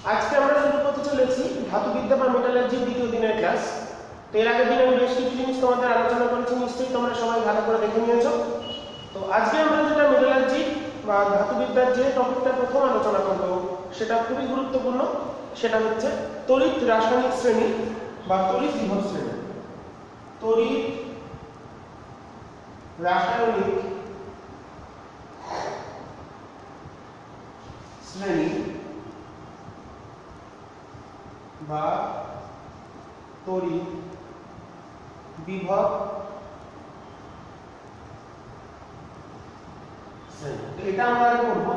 আজকে আমরা শুরু করতে চলেছি ধাতুবিদ্যা বা মেটালার্জির দ্বিতীয় দিনের ক্লাস। তো এর আগের দিন আমি বেশ কিছু জিনিস তোমাদের আলোচনা করেছি, নিশ্চয়ই তোমরা সবাই ভালো করে দেখে নিয়েছো। তো আজকে আমরা যেটা মেটালার্জি বা ধাতুবিদ্যার যে টপিকটা প্রথম আলোচনা করব সেটা খুবই গুরুত্বপূর্ণ, সেটা হচ্ছে তড়িৎ রাসায়নিক শ্রেণী বা তড়িৎ বিভব শ্রেণী। তড়িৎ রাসায়নিক শ্রেণী বা তড়িৎ বিভব শ্রেণী। এটা আমরা আগে করব।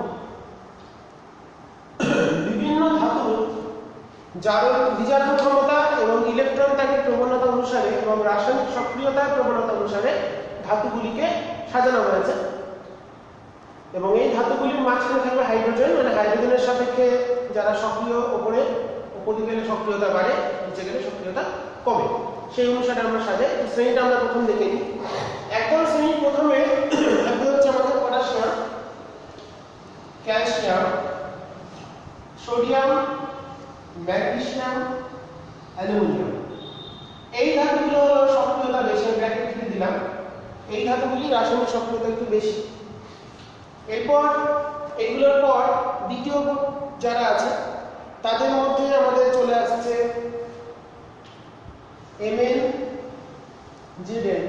বিভিন্ন ধাতুর বিজারণ ক্ষমতা এবং ইলেকট্রন ত্যাগের প্রবণতা অনুসারে এবং রাসায়নিক সক্রিয়তার প্রবণতা অনুসারে ধাতুগুলিকে সাজানো হয়েছে। এবং এই ধাতুগুলির মাঝখানে থাকবে হাইড্রোজেন, মানে হাইড্রোজেনের সাপেক্ষে যারা সক্রিয় উপরে দিকে গেলে সক্রিয়তা বাড়ে, নিচে গেলে সক্রিয়তা কমে, সেই অনুসারে আমরা সাজাই। শ্রেণীটা আমরা প্রথম দেখে নিই। একদম শ্রেণী প্রথমে হচ্ছে আমাদের potassium, calcium, sodium, magnesium, aluminium. এই ধাতুগুলো সক্রিয়তা বেশি, ব্র্যাকেট দিয়ে দিলাম। এই ধাতুগুলি রাসায়নিক সক্রিয়তা একটু বেশি। এরপর এগুলোর পর দ্বিতীয় যারা আছে তাদের মধ্যে আমাদের চলে আসছে Mn, Zn,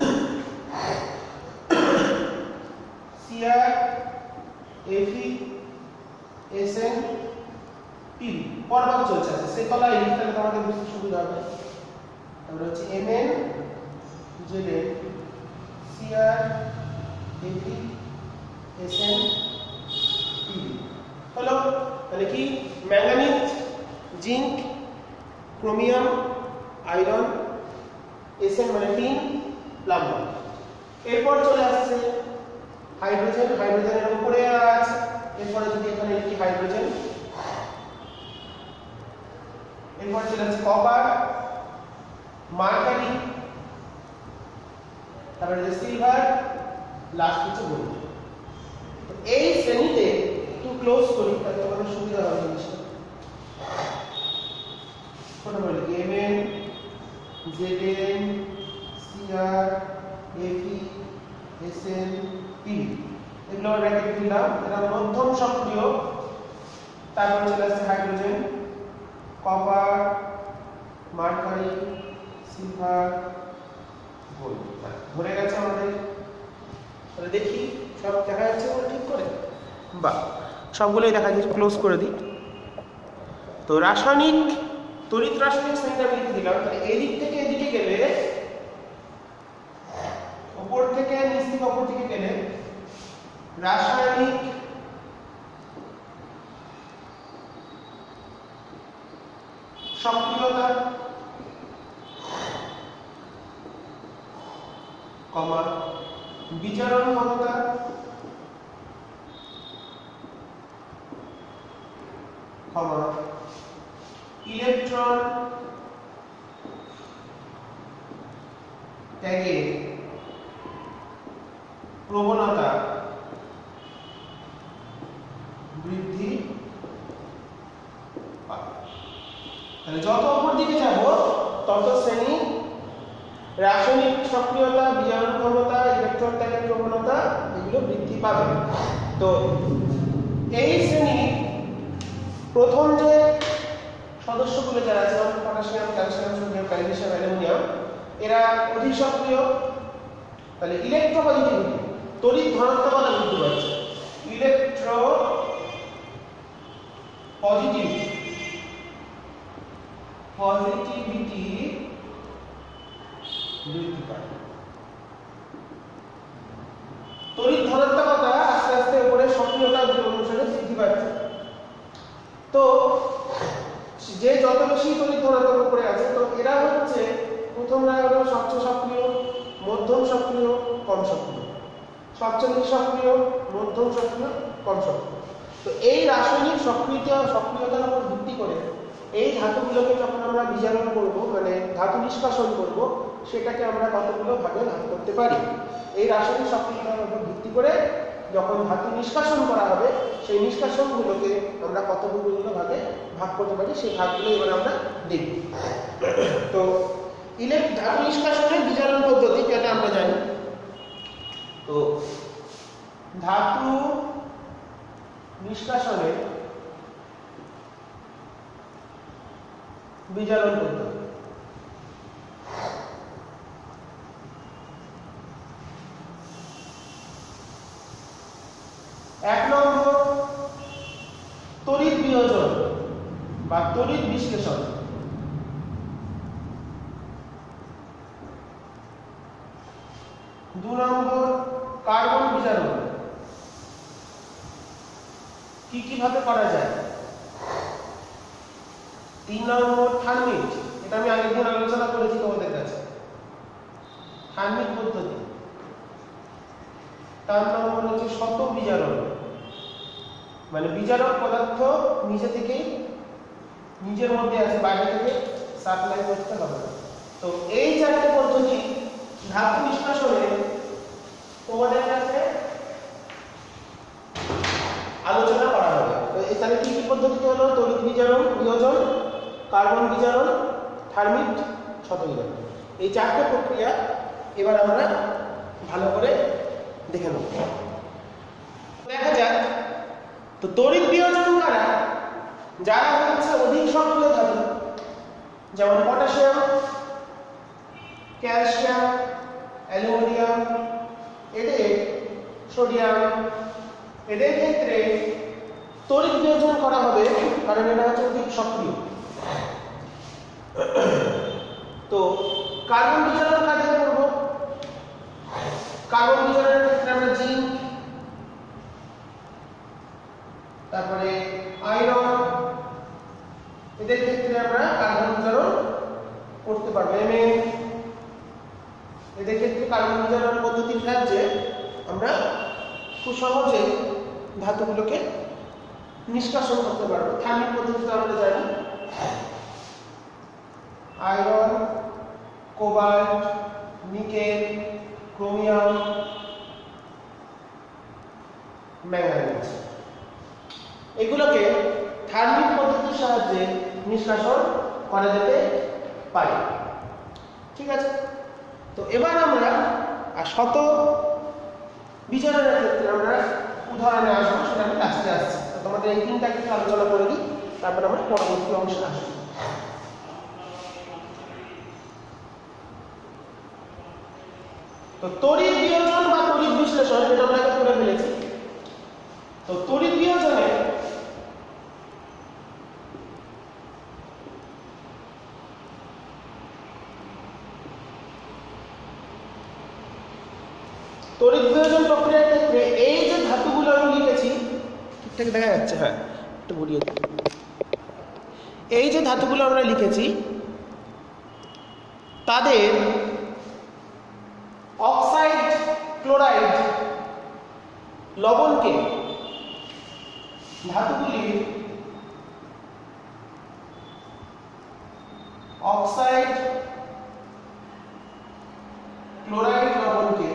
Cr, Fe, Sn, Pb। পরপর চলছে আছে, সেই তলায় লিখতে তোমাদের বুঝতে সুবিধা হবে। তারপরে হচ্ছে Mn, Zn, Cr, Fe, Sn, Pb। হলো তাহলে কি? Manganese, zinc, chromium, iron, Sn মানে টিন, প্লাম্বার। এরপর চলে আসছে হাইড্রোজেন, হাইড্রোজেনের উপরে আছে। এরপরে যদি এখানে লিখি হাইড্রোজেন। এরপর চলে আসছে কপার, মার্কারি, তারপরে সিলভার, লাস্ট হচ্ছে গোল্ড। এই শ্রেণীতে একটু ক্লোজ করি তাহলে তোমাদের সুবিধা হবে জিনিসটা। কোন বলে Mn, Zn, Cr, Fe, Sn, Pb। এগুলো ব্র্যাকেট দিলাম, এরা মধ্যম সক্রিয়। তারপর চলে আসছে hydrogen, copper, mercury, silver, gold. ধরে গেছে আমাদের। তাহলে দেখি সব দেখা যাচ্ছে ঠিক করে? বাহ, সবগুলোই দেখা যাচ্ছে। ক্লোজ করে দিই। তো রাসায়নিক তড়িৎ রাসায়নিক শ্রেণীটা আমি লিখে দিলাম। তাহলে এই দিক থেকে এদিকে গেলে, উপর থেকে নিচ থেকে উপর দিকে গেলে রাসায়নিক সক্রিয়তা, বিজারণ ক্ষমতা, ইলেকট্রন ত্যাগের প্রবণতা বৃদ্ধি পাবে। তাহলে যত উপর দিকে যাব তত শ্রেণী রাসায়নিক সক্রিয়তা, বিজারণ ক্ষমতা, ইলেকট্রন ত্যাগের প্রবণতা এগুলো বৃদ্ধি পাবে। তো এই শ্রেণী প্রথম যে সদস্যগুলো যারা আছে, potassium, calcium, sodium, magnesium, aluminium, এরা অধিক সক্রিয়। তাহলে ইলেকট্রোপজিটিভিটি, তড়িৎ ধনাত্মকতা বৃদ্ধি পাচ্ছে। পজিটিভিটি বৃদ্ধি পায়। তড়িৎ ধনাত্মকতা আস্তে আস্তে উপরে সক্রিয়তা অনুসারে বৃদ্ধি পাচ্ছে। তো যে যত বেশি তড়িৎ ধনাত্মক উপরে আছে, তো এরা হচ্ছে প্রথমরা হলো সবচেয়ে সক্রিয়, মধ্যম সক্রিয়, কম সক্রিয়। সবচেয়ে সক্রিয়, মধ্যম সক্রিয়, কম সক্রিয়। তো এই রাসায়নিক সক্রিয়তার উপর ভিত্তি করে এই ধাতুগুলোকে যখন আমরা বিজারণ করব, মানে ধাতু নিষ্কাশন করব, সেটাকে আমরা কতগুলো ভাগে ভাগ করতে পারি। এই রাসায়নিক সক্রিয়তার উপর ভিত্তি করে যখন ধাতু নিষ্কাশন করা হবে, সেই নিষ্কাশনগুলোকে আমরা কতগুলো ভাগে ভাগ করতে পারি, সেই ভাগগুলো এবার আমরা দেখব। তো ধাতু নিষ্কাশনের বিজারণ পদ্ধতি যেটা আমরা জানি, তো ধাতু নিষ্কাশনের বিজারণ পদ্ধতি। এক নম্বর তড়িৎ বিয়োজন বা তড়িৎ বিশ্লেষণ। দু নম্বর কার্বন বিজারণ। কিভাবে করা যায়? 3 নম্বর থার্মিট, এটা আমি আগের দিন আলোচনা করেছি তোমাদের কাছে, থার্মিট পদ্ধতি। 4 নম্বর হচ্ছে শত বিজারণ, মানে বিজারক পদার্থ নিজে থেকেই নিজের মধ্যে আছে, বাইরে থেকে সাপ্লাই করতে হবে। তো এই 4টে পদ্ধতি ধাতু নিষ্কাশনে তোমাদের কাছে আলোচনা করা হবে। তো এখানে কি পদ্ধতি হলো? তড়িৎ বিজারণ, বিয়োজন, কার্বন বিজারণ, থার্মিট, শত বিজারণ। এই 4টে প্রক্রিয়া এবার আমরা ভালো করে দেখে নেব। দেখা যাক, তো তড়িৎ বিয়োজন কারা? যারা হচ্ছে অধিক সক্রিয় ধাতু, যেমন পটাশিয়াম, ক্যালসিয়াম, অ্যালুমিনিয়াম, এদের, সোডিয়াম, এদের ক্ষেত্রে তড়িৎ বিয়োজন করা হবে, কারণ এটা হচ্ছে অধিক সক্রিয়। তো কার্বন বিজারণ কাজে করব। কার্বন বিজারণের ক্ষেত্রে আমরা জিঙ্ক, তারপরে আয়রন, এদের ক্ষেত্রে আমরা কার্বন বিজারণ করতে পারবো। এদের ক্ষেত্রে কার্বন বিজারণ পদ্ধতির সাহায্যে আমরা খুব সহজে ধাতুগুলোকে নিষ্কাশন করতে পারবো। থার্মিট পদ্ধতিতে আমরা জানি iron, cobalt, nickel, chromium, manganese, এগুলোকে থার্মিট পদ্ধতির সাহায্যে নিষ্কাশন করা যেতে পারে। ঠিক আছে, তো এবার আমরা শত বিজারণের ক্ষেত্রে আমরা উদাহরণে আসবো, সেটা আমি লাস্টে আসছি। তো তোমাদের এই 3টা কিছু আলোচনা করে দিই, তারপর আমরা পরবর্তী অংশে আসবো। তো তড়িৎ বিয়োজন বা তড়িৎ বিশ্লেষণ, যেটা আমরা করে ফেলেছি। তো তড়িৎ বিয়োজনে তড়িৎ বিয়োজন প্রক্রিয়ার ক্ষেত্রে এই যে ধাতুগুলো আমি লিখেছি, ঠিকঠাক দেখা যাচ্ছে? হ্যাঁ, একটু ঘুরিয়ে দিই। এই যে ধাতুগুলো আমরা লিখেছি, তাদের অক্সাইড, ক্লোরাইড, লবণকে ধাতুগুলির অক্সাইড, ক্লোরাইড, লবণকে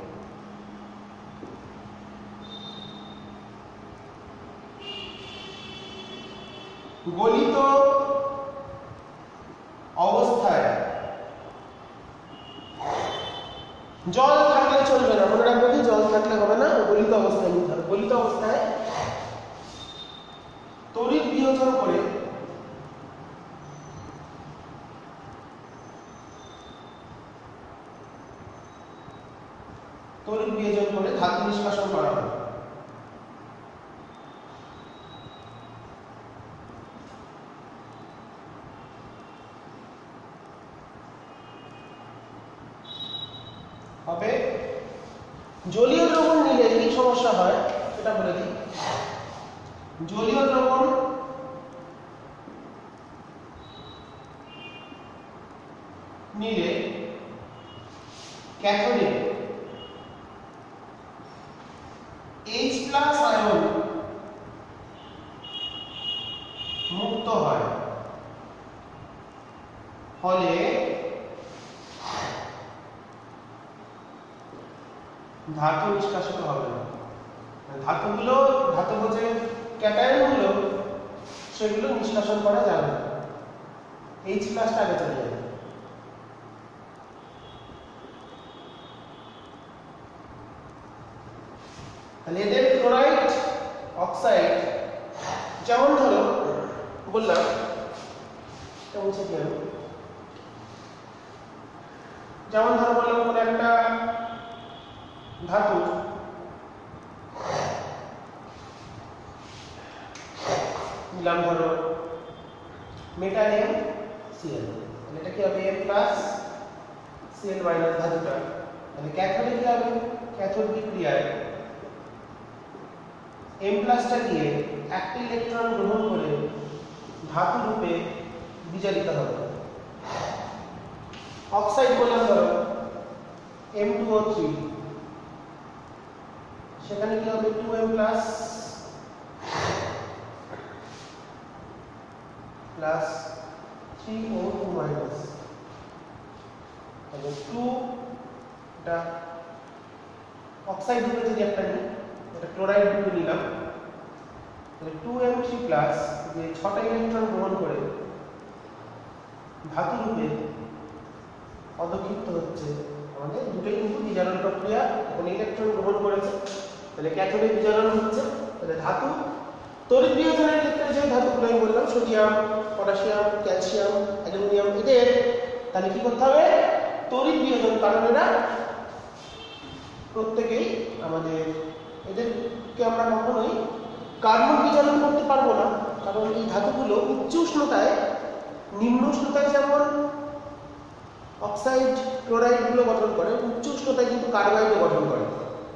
গলিত অবস্থায়, জল থাকলে চলবে না, মনে রাখবে, জল থাকলে হবে না, গলিত অবস্থায় নিতে হবে। গলিত অবস্থায় তড়িৎ বিয়োজন করে ধাতু নিষ্কাশন করা হবে। জলীয় দ্রবণ নিলে কি সমস্যা হয় সেটা বলে দিই। জলীয় দ্রবণ নিলে ক্যাথোডে H+ আয়ন মুক্ত হয়, ফলে ধাতু নিষ্কাশিত হবে না। ধাতুগুলো, ধাতব যে ক্যাটায়নগুলো, সেগুলো নিষ্কাশন করা যাবে না, H প্লাসটা আগে চলে যাবে। তাহলে এদের ক্লোরাইড অক্সাইড যেমন ধরো বললাম যেমন ধরো বললাম কোনো একটা ধাতু নিলাম, ধরো মেটালিয়াম Cl, তাহলে এটা কি হবে M প্লাস Cl মাইনাস ধাতুটা। তাহলে ক্যাথোডে কি হবে, ক্যাথোড বিক্রিয়ায় M প্লাসটা দিয়ে একটা ইলেকট্রন গ্রহণ করে ধাতু রূপে বিজারিত হবে। অক্সাইড বললাম ধরো M2O3, সেখানে কি হবে 2M plus plus 3O2 minus, তাহলে 2 এটা অক্সাইড রূপে যদি একটা নিই, এটা ক্লোরাইড রূপে নিলাম, তাহলে 2M3 প্লাস যে 6টা ইলেকট্রন গ্রহণ করে ধাতু রূপে অধক্ষিপ্ত হচ্ছে। আমাদের দুটোই কিন্তু বিজারণ প্রক্রিয়া, এখন ইলেকট্রন গ্রহণ করেছে, তাহলে ক্যাথোডে বিজারণ হচ্ছে। তাহলে ধাতু তড়িৎ বিয়োজনের ক্ষেত্রে যে ধাতুগুলো আমি বললাম সোডিয়াম, পটাশিয়াম, ক্যালসিয়াম, অ্যালুমিনিয়াম, এদের তাহলে কি করতে হবে তড়িৎ বিয়োজন, কারণ এরা প্রত্যেকেই আমাদের এদেরকে আমরা কখনোই কার্বন বিজারণ করতে পারবো না, কারণ এই ধাতুগুলো উচ্চ উষ্ণতায়, নিম্ন উষ্ণতায় যেমন অক্সাইড ক্লোরাইড গুলো গঠন করে, উচ্চ উষ্ণতায় কিন্তু কার্বাইডও গঠন করে,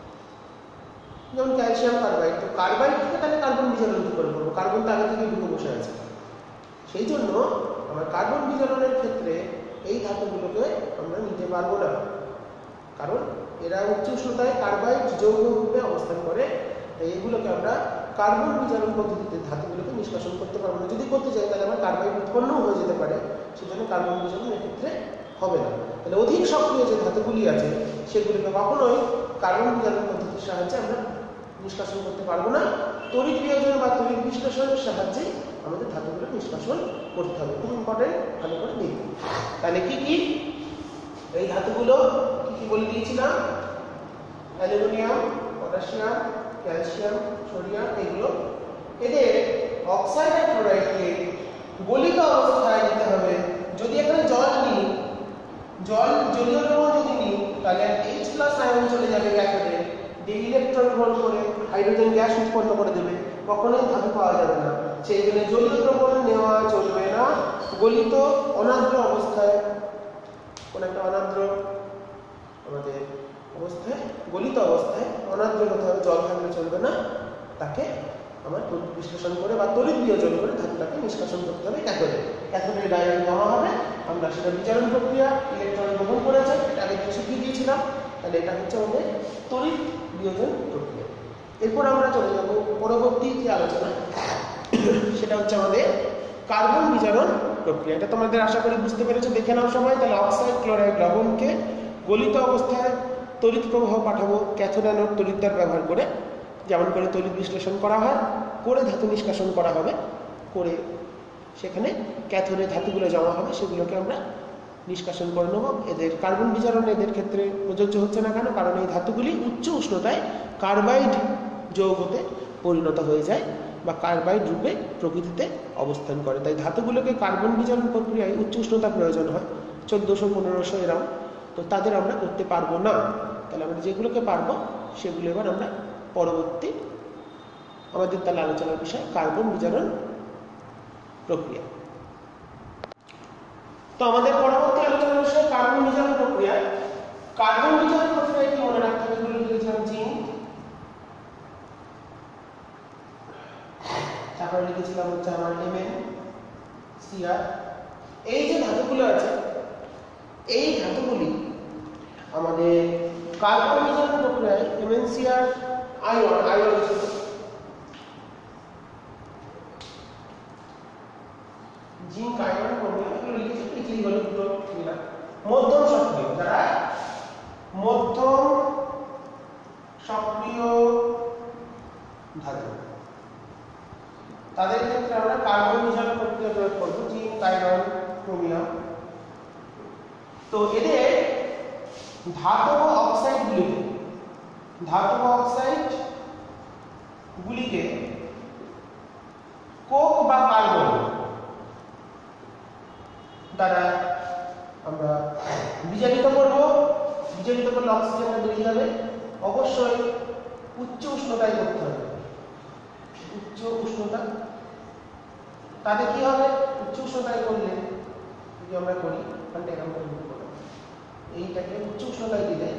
যেমন ক্যালসিয়াম কার্বাইড। তো কার্বাইড থেকে তাহলে কার্বন বিজারণ কি করে করবো, কার্বন তো আগে থেকে ঢুকে বসে আছে। সেই জন্য আমরা কার্বন বিজারণের ক্ষেত্রে এই ধাতুগুলোকে আমরা নিতে পারবো না, কারণ এরা উচ্চ উষ্ণতায় কার্বাইড যৌগ রূপে অবস্থান করে। তাই এগুলোকে আমরা কার্বন বিজারণ পদ্ধতিতে ধাতুগুলোকে নিষ্কাশন করতে পারবো না। যদি করতে চাই তাহলে আমার কার্বাইড উৎপন্নও হয়ে যেতে পারে, সেজন্য কার্বন বিজারণ এক্ষেত্রে হবে না। তাহলে অধিক সক্রিয় যে ধাতুগুলি আছে সেগুলিকে কখনোই কার্বন বিজারণ পদ্ধতির সাহায্যে আমরা নিষ্কাশন করতে পারবো না। তড়িৎ বিয়োজন বা তড়িৎ বিশ্লেষণের সাহায্যে আমাদের ধাতুগুলো নিষ্কাশন করতে হবে। খুব ইম্পর্টেন্ট, ভালো করে দেখুন। তাহলে কি কি এই ধাতুগুলো কি কি বলে দিয়েছিলাম, অ্যালুমিনিয়াম, পটাশিয়াম, ক্যালসিয়াম, সোডিয়াম, এগুলো এদের অক্সাইড আর ক্লোরাইডকে গলিত অবস্থায় নিতে হবে। যদি এখানে জল নিই, জলীয় দ্রবণ যদি নিই, তাহলে H প্লাস আয়ন চলে যাবে ক্যাথোডে, দিয়ে ইলেকট্রন গ্রহণ করে হাইড্রোজেন গ্যাস উৎপন্ন করে দেবে, কখনোই ধাতু পাওয়া যাবে না। সেই জন্য জলীয় দ্রবণ নেওয়া চলবে না, গলিত অনার্দ্র অবস্থায়, কোন একটা অনার্দ্র আমাদের অবস্থায়, গলিত অবস্থায় অনার্দ্র হতে হবে, জল থাকলে চলবে না, তাকে আমার তড়িৎ বিশ্লেষণ করে বা তড়িৎ বিয়োজন করে ধাতুটাকে নিষ্কাশন করতে হবে ক্যাথোডে। ক্যাথোডে ডাইরেক্ট জমা হবে, আমরা সেটা বিজারণ প্রক্রিয়া, ইলেকট্রন গ্রহণ করেছে, এটা আগে শিখিয়ে দিয়েছিলাম। তাহলে এটা হচ্ছে আমাদের তড়িৎ বিয়োজন প্রক্রিয়া। এরপর আমরা চলে যাব পরবর্তী যে আলোচনা, সেটা হচ্ছে আমাদের কার্বন বিজারণ প্রক্রিয়া। এটা তোমাদের আশা করি বুঝতে পেরেছো, দেখে নাও সবাই। তাহলে অক্সাইড ক্লোরাইড লবণকে গলিত অবস্থায় তড়িৎ প্রবাহ পাঠাবো ক্যাথোড অ্যানোড তড়িৎদ্বার ব্যবহার করে, যেমন করে তড়িৎ বিশ্লেষণ করা হয়, করে ধাতু নিষ্কাশন করা হবে, করে সেখানে ক্যাথোডে ধাতুগুলো জমা হবে, সেগুলোকে আমরা নিষ্কাশন করে নেব। এদের কার্বন বিজারণ এদের ক্ষেত্রে প্রযোজ্য হচ্ছে না কেন, কারণ এই ধাতুগুলি উচ্চ উষ্ণতায় কার্বাইড যৌগতে পরিণত হয়ে যায় বা কার্বাইড রূপে প্রকৃতিতে অবস্থান করে। তাই ধাতুগুলোকে কার্বন বিজারণ প্রক্রিয়ায় উচ্চ উষ্ণতা প্রয়োজন হয়, 1400-1500 এরকম, তো তাদের আমরা করতে পারবো না। তাহলে আমরা যেগুলোকে পারবো সেগুলো এবার আমরা পরবর্তী আমাদের তাহলে আলোচনার বিষয় কার্বন বিজারণ প্রক্রিয়া। তো আমাদের পরবর্তী আলোচনার বিষয় কার্বন বিজারণ প্রক্রিয়া। কার্বন বিজারণ প্রক্রিয়ায় কি মনে রাখতে হবে, এগুলো লিখেছিলাম জিঙ্ক, তারপরে লিখেছিলাম হচ্ছে আমার MnCr। এই যে ধাতুগুলো আছে, এই ধাতুগুলি আমাদের কার্বন বিজারণ প্রক্রিয়ায় MnCr আয়ন জিঙ্ক আয়ন লিখি হলো দুটো মধ্যম সক্রিয়, যারা মধ্যম সক্রিয় ধাতু, তাদের ক্ষেত্রে আমরা কার্বন নির্জন প্রক্রিয়া প্রয়োগ করব, জিঙ্ক, আয়রন, ক্রোমিয়াম। তো এদের ধাতব অক্সাইডগুলিকে কোক বা কার্বন দ্বারা আমরা বিজারিত করব। বিজারিত করলে অক্সিজেনটা বেরিয়ে যাবে। অবশ্যই উচ্চ উষ্ণতায় করতে হবে, উচ্চ উষ্ণতা। তাতে কি হবে? উচ্চ উষ্ণতায় করলে যদি আমরা করি, এইটাকে উচ্চ উষ্ণতায় দিলে,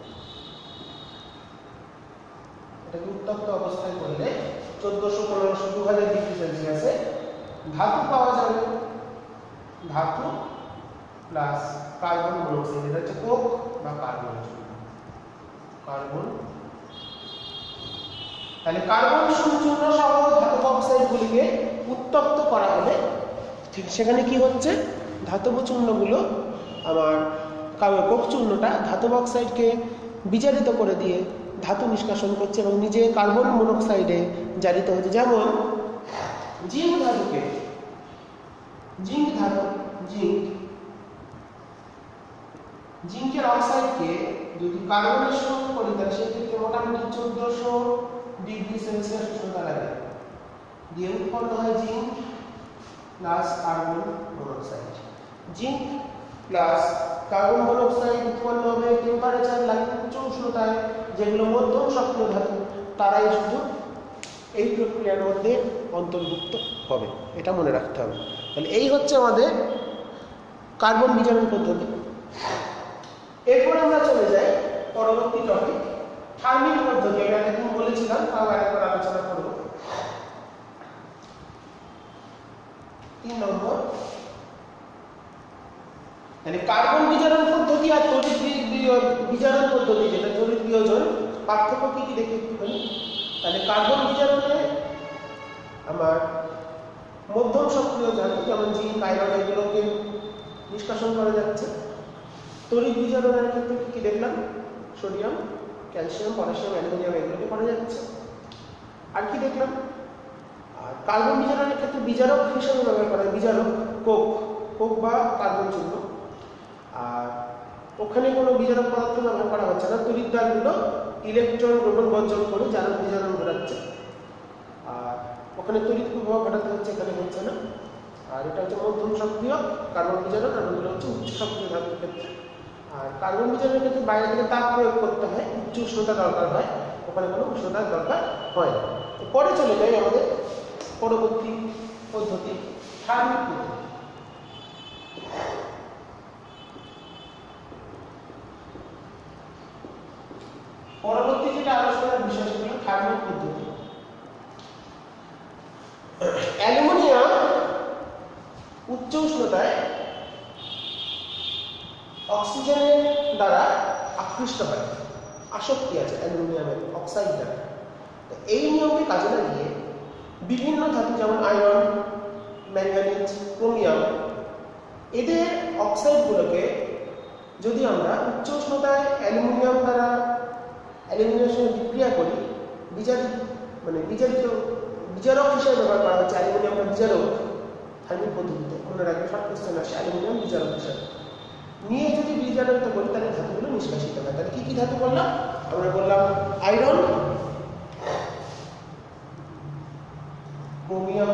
এটাকে উত্তপ্ত অবস্থায় করলে 1400, 1500, 2000 ডিগ্রি সেলসিয়াসে ধাতু পাওয়া যাবে। ধাতু প্লাস কার্বন মনোক্সাইড, এটা হচ্ছে কোক বা কার্বন। তাহলে কার্বন চূর্ণ সহ ধাতব অক্সাইডগুলিকে উত্তপ্ত করা হলে ঠিক সেখানে কি হচ্ছে? ধাতব চূর্ণগুলো আমার কোক চূর্ণটা ধাতব অক্সাইডকে বিজারিত করে দিয়ে ধাতু নিষ্কাশন করছে এবং নিজে কার্বন মনোক্সাইডে জারিত হচ্ছে। যেমন জিঙ্কের অক্সাইডকে যদি কার্বনের সঙ্গে করি তাহলে সেক্ষেত্রে মোটামুটি 1400 ডিগ্রি সেলসিয়াস উষ্ণতা লাগে, দিয়ে উৎপন্ন হয় zinc plus carbon monoxide. Zinc plus carbon monoxide উৎপন্ন হবে টেম্পারেচার লাগে উচ্চ উষ্ণতায়। যেগুলো মধ্যম সক্রিয় ধাতু তারাই শুধু এই প্রক্রিয়ার মধ্যে অন্তর্ভুক্ত হবে, এটা মনে রাখতে হবে। তাহলে এই হচ্ছে আমাদের কার্বন বিজারণ পদ্ধতি। এরপর আমরা চলে যাই পরবর্তী টপিক, থার্মিক পদ্ধতি। এটা এখন বলেছিলাম, তাও আরেকবার আলোচনা করব। 3 নম্বর, মানে কার্বন বিজারণ পদ্ধতি আর তড়িৎ বিজারণ পদ্ধতি, যেটা তড়িৎ বিয়োজন, পার্থক্য কি কি দেখে একটুখানি। তাহলে কার্বন বিজারণে আমার মধ্যম সক্রিয় ধাতু যেমন জিঙ্ক, আয়রন এগুলোকে নিষ্কাশন করা যাচ্ছে। তড়িৎ বিজারণের ক্ষেত্রে কি দেখলাম? সোডিয়াম, ক্যালসিয়াম, পটাশিয়াম, অ্যালুমিনিয়াম এগুলোকে করা যাচ্ছে। আর কি দেখলাম? আর কার্বন বিজারণের ক্ষেত্রে বিজারক হিসেবে ব্যবহার করা হয় বিজারক কোক বা কার্বন চূর্ণ। আর ওখানে কোনো বিজারক পদার্থ ব্যবহার করা হচ্ছে না, তড়িৎ দ্বারগুলো ইলেকট্রন গ্রহণ বর্জন করে জারক বিজারণ ঘটাচ্ছে। আর ওখানে তড়িৎ প্রবাহ ঘটাতে হচ্ছে, এখানে হচ্ছে না। আর এটা হচ্ছে মধ্যম সক্রিয় কার্বন বিজারণ, আর ওগুলো হচ্ছে উচ্চ সক্রিয় ধাতুর ক্ষেত্রে। আর কার্বন বিজারণের ক্ষেত্রে বাইরে থেকে তাপ প্রয়োগ করতে হয়, উচ্চ উষ্ণতা দরকার হয়, ওখানে কোনো উষ্ণতার দরকার হয় না। পরে চলে যাই আমাদের পরবর্তী পদ্ধতি, থার্মিক পদ্ধতি। পরবর্তী যেটা আলোচনার বিষয় সেটা হলো থার্মিক পদ্ধতি। অ্যালুমিনিয়াম উচ্চ উষ্ণতায় অক্সিজেনের দ্বারা আকৃষ্ট হয়, আসক্তি আছে অ্যালুমিনিয়ামের অক্সাইড দ্বারা। এই নিয়মকে কাজে লাগিয়ে বিভিন্ন ধাতু যেমন আয়রন, ম্যাঙ্গানিজ, ক্রোমিয়াম, এদের অক্সাইডগুলোকে যদি আমরা উচ্চ উষ্ণতায় অ্যালুমিনিয়ামের সঙ্গে বিক্রিয়া করি, বিজারক হিসেবে ব্যবহার করা হচ্ছে অ্যালুমিনিয়ামটা বিজারক থার্মিক পদ্ধতিতে। মনে রাখবে সব কোশ্চেন আসে অ্যালুমিনিয়াম বিজারক হিসেবে নিয়ে যদি বিজারণটা করি তাহলে ধাতুগুলো নিষ্কাশিত হয়। তাহলে কি কি ধাতু বললাম? আমরা বললাম আয়রন, ক্রোমিয়াম,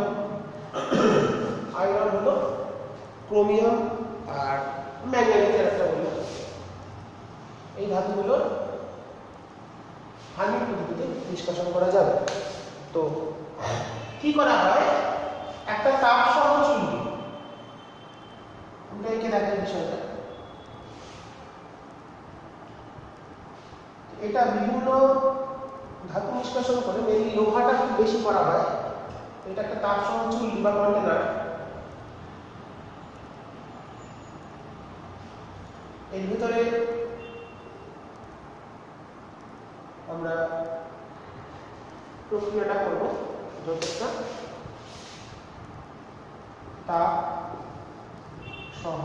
আয়রন হলো ক্রোমিয়াম, আর ম্যাঙ্গানিজের একটা বললাম। এই ধাতুগুলো থার্মিক পদ্ধতিতে নিষ্কাশন করা যাবে। তো কি করা হয়? একটা তাপ সহ চুল্লি, একে দেখার বিষয়টা, এটা বিভিন্ন ধাতু নিষ্কাশন করে, মেনলি লোহাটা খুব বেশি করা হয়। এটা একটা তাপ সহ চুল্লি বা কন্টেনার। এর ভিতরে আমরা প্রক্রিয়াটা করব, যতটা তাপ সহ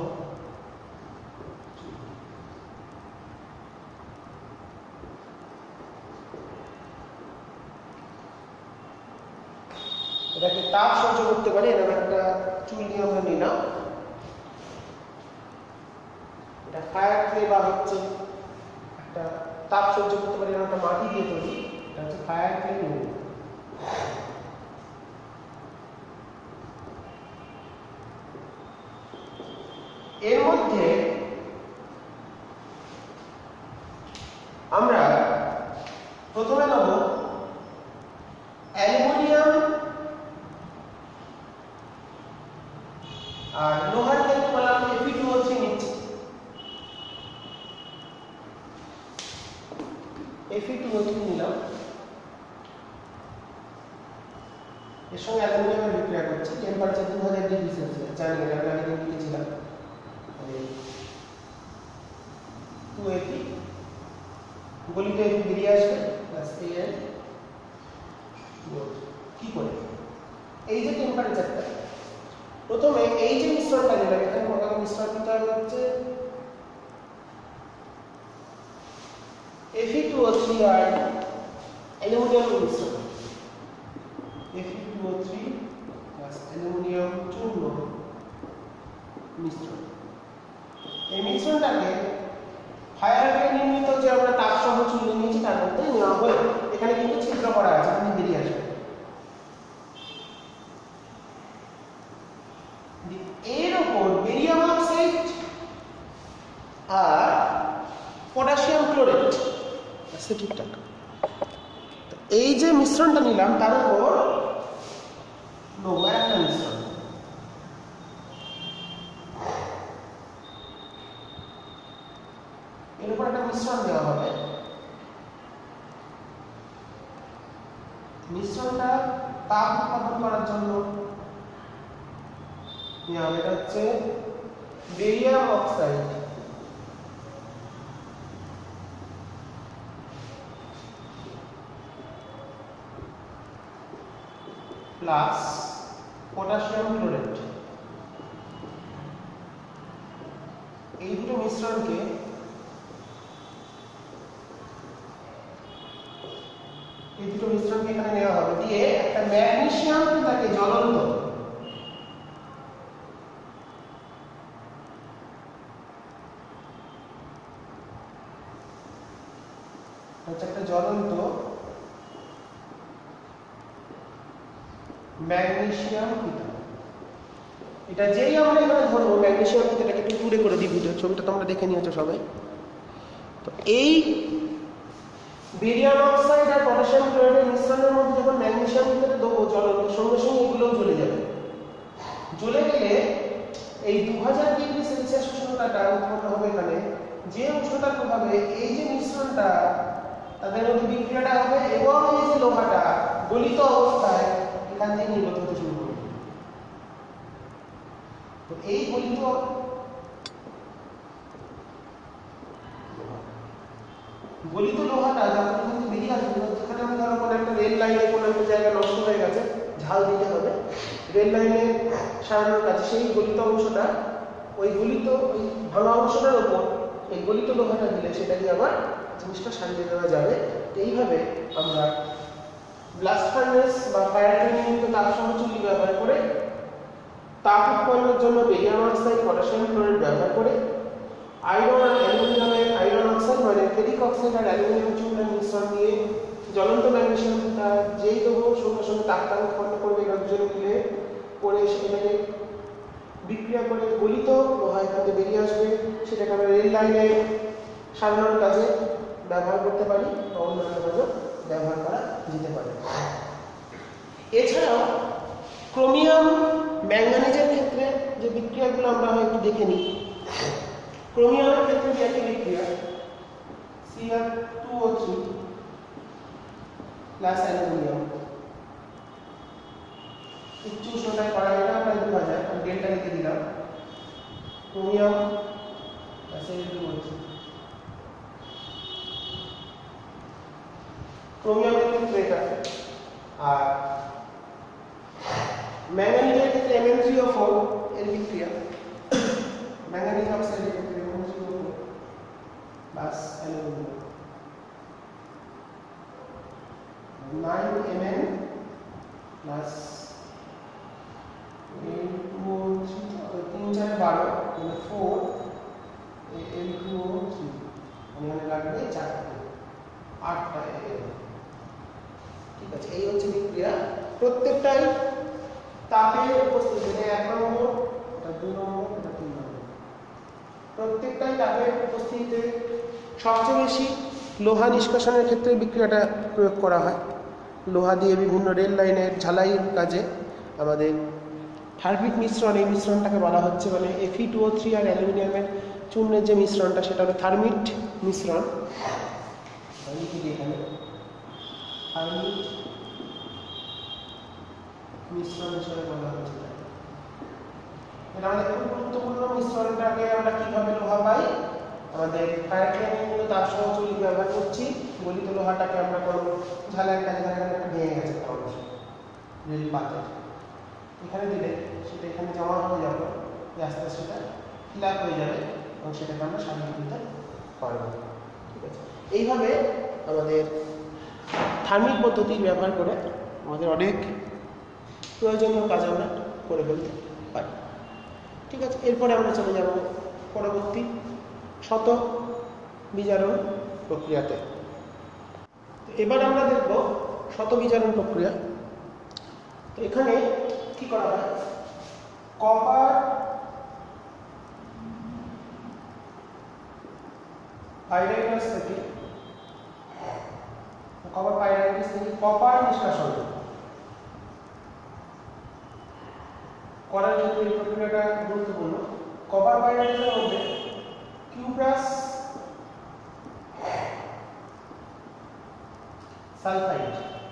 এটাকে তাপ সহ্য করতে পারে এরকম একটা চুল নিয়ে আমরা নিলাম। এটা ফায়ার ক্লে বা হচ্ছে একটা তাপ সহ্য করতে পারে এরকম একটা মাটি দিয়ে তৈরি, এটা হচ্ছে ফায়ার ক্লে নিয়ে। এর মধ্যে আমরা প্রথমে নেব অ্যালুমিনিয়াম আর লোহার ক্ষেত্রে বললাম Fe2O3 নিচ্ছি। Fe2O3 নিলাম, এর সঙ্গে অ্যালুমিনিয়ামের বিক্রিয়া করছে, টেম্পারেচার 2000 ডিগ্রি সেলসিয়াস, জানি এটা আমি আগে লিখেছিলাম। 2Fe গলিত বেরিয়ে আসবে প্লাস Al। কি করে এই যে টেম্পারেচারটা, প্রথমে এই যে মিশ্রণটা নিলাম, এখানে আমাদের মিশ্রণটা হচ্ছে Fe2O3 আর অ্যালুমিনিয়াম মিশ্রণ, Fe2O3 প্লাস অ্যালুমিনিয়াম চূর্ণ মিশ্রণ। এই মিশ্রণটাকে ফায়ার ক্লে নির্মিত যে আমরা তাপ সহ চুল্লি নিয়েছি তার মধ্যে নেওয়া হয়। এখানে কিন্তু ছিদ্র করা আছে, আপনি বেরিয়ে আসবে। এর উপর বেরিয়াম অক্সাইড আর পটাশিয়াম ক্লোরাইড অ্যাসিটিকটা, এই যে মিশ্রণটা নিলাম তার উপর নেব একটা মিশ্রণ। এর উপর একটা মিশ্রণ দেওয়া হবে। মিশ্রণটা তাপ উৎপাদন করার জন্য নেওয়া হবে। এটা হচ্ছে barium oxide plus potassium chloride. এই দুটো মিশ্রণকে এখানে নেওয়া হবে, দিয়ে একটা ম্যাগনেসিয়াম থাকে জ্বলন্ত, একটা জ্বলন্ত ম্যাগনেসিয়াম ফিতা। এটা যেই আমরা এখানে ধরবো ম্যাগনেসিয়াম ফিতাটাকে একটু দূরে করে দিই, ভিডিও ছবিটা তোমরা দেখে নিয়েছো সবাই। তো এই বেরিয়াম অক্সাইড আর পটাশিয়াম ক্লোরাইডের মিশ্রণের মধ্যে যখন ম্যাগনেসিয়াম ফিতাটা দেবো জ্বলন্ত, সঙ্গে সঙ্গে এগুলোও জ্বলে যাবে। জ্বলে গেলে এই 2000 ডিগ্রি সেলসিয়াস উষ্ণতাটা উৎপন্ন হবে এখানে, যে উষ্ণতার প্রভাবে এই যে মিশ্রণটা তাদের মধ্যে বিক্রিয়াটা হবে এবং এই যে লোহাটা গলিত অবস্থায় এখান থেকে নির্গত হতে শুরু করবে। তো এই গলিত লোহাটা যখন এখান থেকে বেরিয়ে আসবে, যেখানে আমি ধরো কোনো একটা রেল লাইনে কোনো একটা জায়গা নষ্ট হয়ে গেছে, ঝাল দিতে হবে রেল লাইনে সারানোর কাছে, সেই গলিত অংশটা ওই ভাঙা অংশটার উপর এই গলিত লোহাটা দিলে সেটাকে আবার জিনিসটা সারিয়ে দেওয়া যাবে। এইভাবে আমরা ব্লাস্ট ফার্নেস বা ফায়ার ক্লে নির্মিত তাপ সহ চুল্লি ব্যবহার করে তাপ উৎপন্নের জন্য বেরিয়াম অক্সাইড পটাশিয়াম ক্লোরাইড ব্যবহার করে আয়রন আর অ্যালুমিনিয়ামের আয়রন অক্সাইড মানে ফেরিক অক্সাইড আর অ্যালুমিনিয়াম চূর্ণের মিশ্রণ দিয়ে জ্বলন্ত ম্যাগনেসিয়াম ফিতা যেই দেবো সঙ্গে সঙ্গে তাপটা উৎপন্ন করবে, দুজন মিলে করে সেটাকে বিক্রিয়া করে গলিত লোহা এখান থেকে বেরিয়ে আসবে, সেটাকে আমরা রেল লাইনে সারানোর কাজে ব্যবহার করতে পারি বা অন্যান্য কাজেও ব্যবহার করা যেতে পারে। এছাড়াও ক্রোমিয়াম ম্যাঙ্গানিজের ক্ষেত্রে যে বিক্রিয়াগুলো আমরা একটু দেখে নিই। ক্রোমিয়ামের ক্ষেত্রে যে একটি বিক্রিয়া Cr2O3 প্লাস অ্যালুমিনিয়াম উচ্চ উষ্ণতায় করা, এটা প্রায় 2000, আমি ডেল্টা লিখে দিলাম। ক্রোমিয়াম প্লাস Cr2O3, ক্রোমিয়ামের ক্ষেত্রে এটা, আর ম্যাঙ্গানিজের ক্ষেত্রে Mn3O4 এর বিক্রিয়া, ম্যাঙ্গানিজ অক্সাইডের ক্ষেত্রে Mn3O4 plus aluminium 9Mn plus 12 মানে 4 Al2O3 এখানে লাগবে 4টে 8টা Al। ঠিক আছে, এই হচ্ছে বিক্রিয়া। প্রত্যেকটাই তাপের উপস্থিতিতে 1 নম্বর, এটা 2 নম্বর, এটা 3 নম্বর, প্রত্যেকটাই তাপের উপস্থিতিতে সবচেয়ে বেশি লোহা নিষ্কাশনের ক্ষেত্রে বিক্রিয়াটা প্রয়োগ করা হয়। লোহা দিয়ে বিভিন্ন রেল লাইনের ঝালাইয়ের কাজে আমাদের থার্মিক মিশ্রণ, এই মিশ্রণটাকে বলা হচ্ছে মানে Fe2O3 আর অ্যালুমিনিয়ামের চূর্ণের যে মিশ্রণটা সেটা হলো থার্মিট মিশ্রণ। এখানে থার্মিট মিশ্রণ হিসেবে বলা হচ্ছে। এটা আমাদের খুব গুরুত্বপূর্ণ। মিশ্রণটাকে আমরা কিভাবে লোহা পাই? আমাদের ফায়ার ট্রেনিংগুলো তাপ সহযোগী ব্যবহার করছি। গলিত লোহাটাকে আমরা কোনো ঝালাইয়ের কাজে একটা ভেঙে গেছে অংশ রেল পাতে, এখানে দিলে সেটা এখানে জমা হয়ে যাবে, আস্তে আস্তে সেটা ফিল আপ হয়ে যাবে এবং সেটাকে আমরা সাজিয়ে তুলতে পারবো। ঠিক আছে, এইভাবে আমাদের থার্মিক পদ্ধতি ব্যবহার করে আমাদের অনেক প্রয়োজনীয় কাজ আমরা করে ফেলতে পারি। ঠিক আছে, এরপরে আমরা চলে যাব পরবর্তী শত বিজারণ প্রক্রিয়াতে। এবার আমরা দেখব শত বিজারণ প্রক্রিয়া। তো এখানে কি করা হয়? কপার পাইরাইটাস থেকে কপার নিষ্কাশন করার জন্য এই প্রক্রিয়াটা গুরুত্বপূর্ণ। কপার পাইরাইটাসের মধ্যে কিউপ্রাস সালফাইড,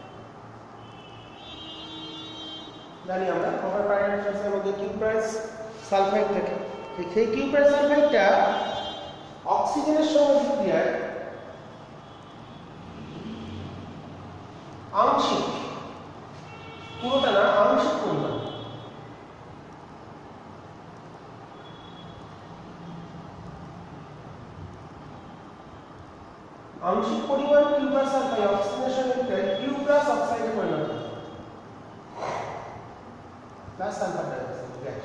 জানি আমরা কপার পাইরাইটাসের মধ্যে কিউপ্রাস সালফাইড থাকে। সেই কিউপ্রাস সালফাইডটা অক্সিজেনের সঙ্গে বিক্রিয়ায় আংশিক, পুরোটা না, আংশিক পরিমাণ কিউপ্রাস সালফাইড অক্সিজেনের সঙ্গে বিক্রিয়ায় কিউপ্রাস অক্সাইডে পরিণত হয় প্লাস সালফার ডাইঅক্সাইড গ্যাস।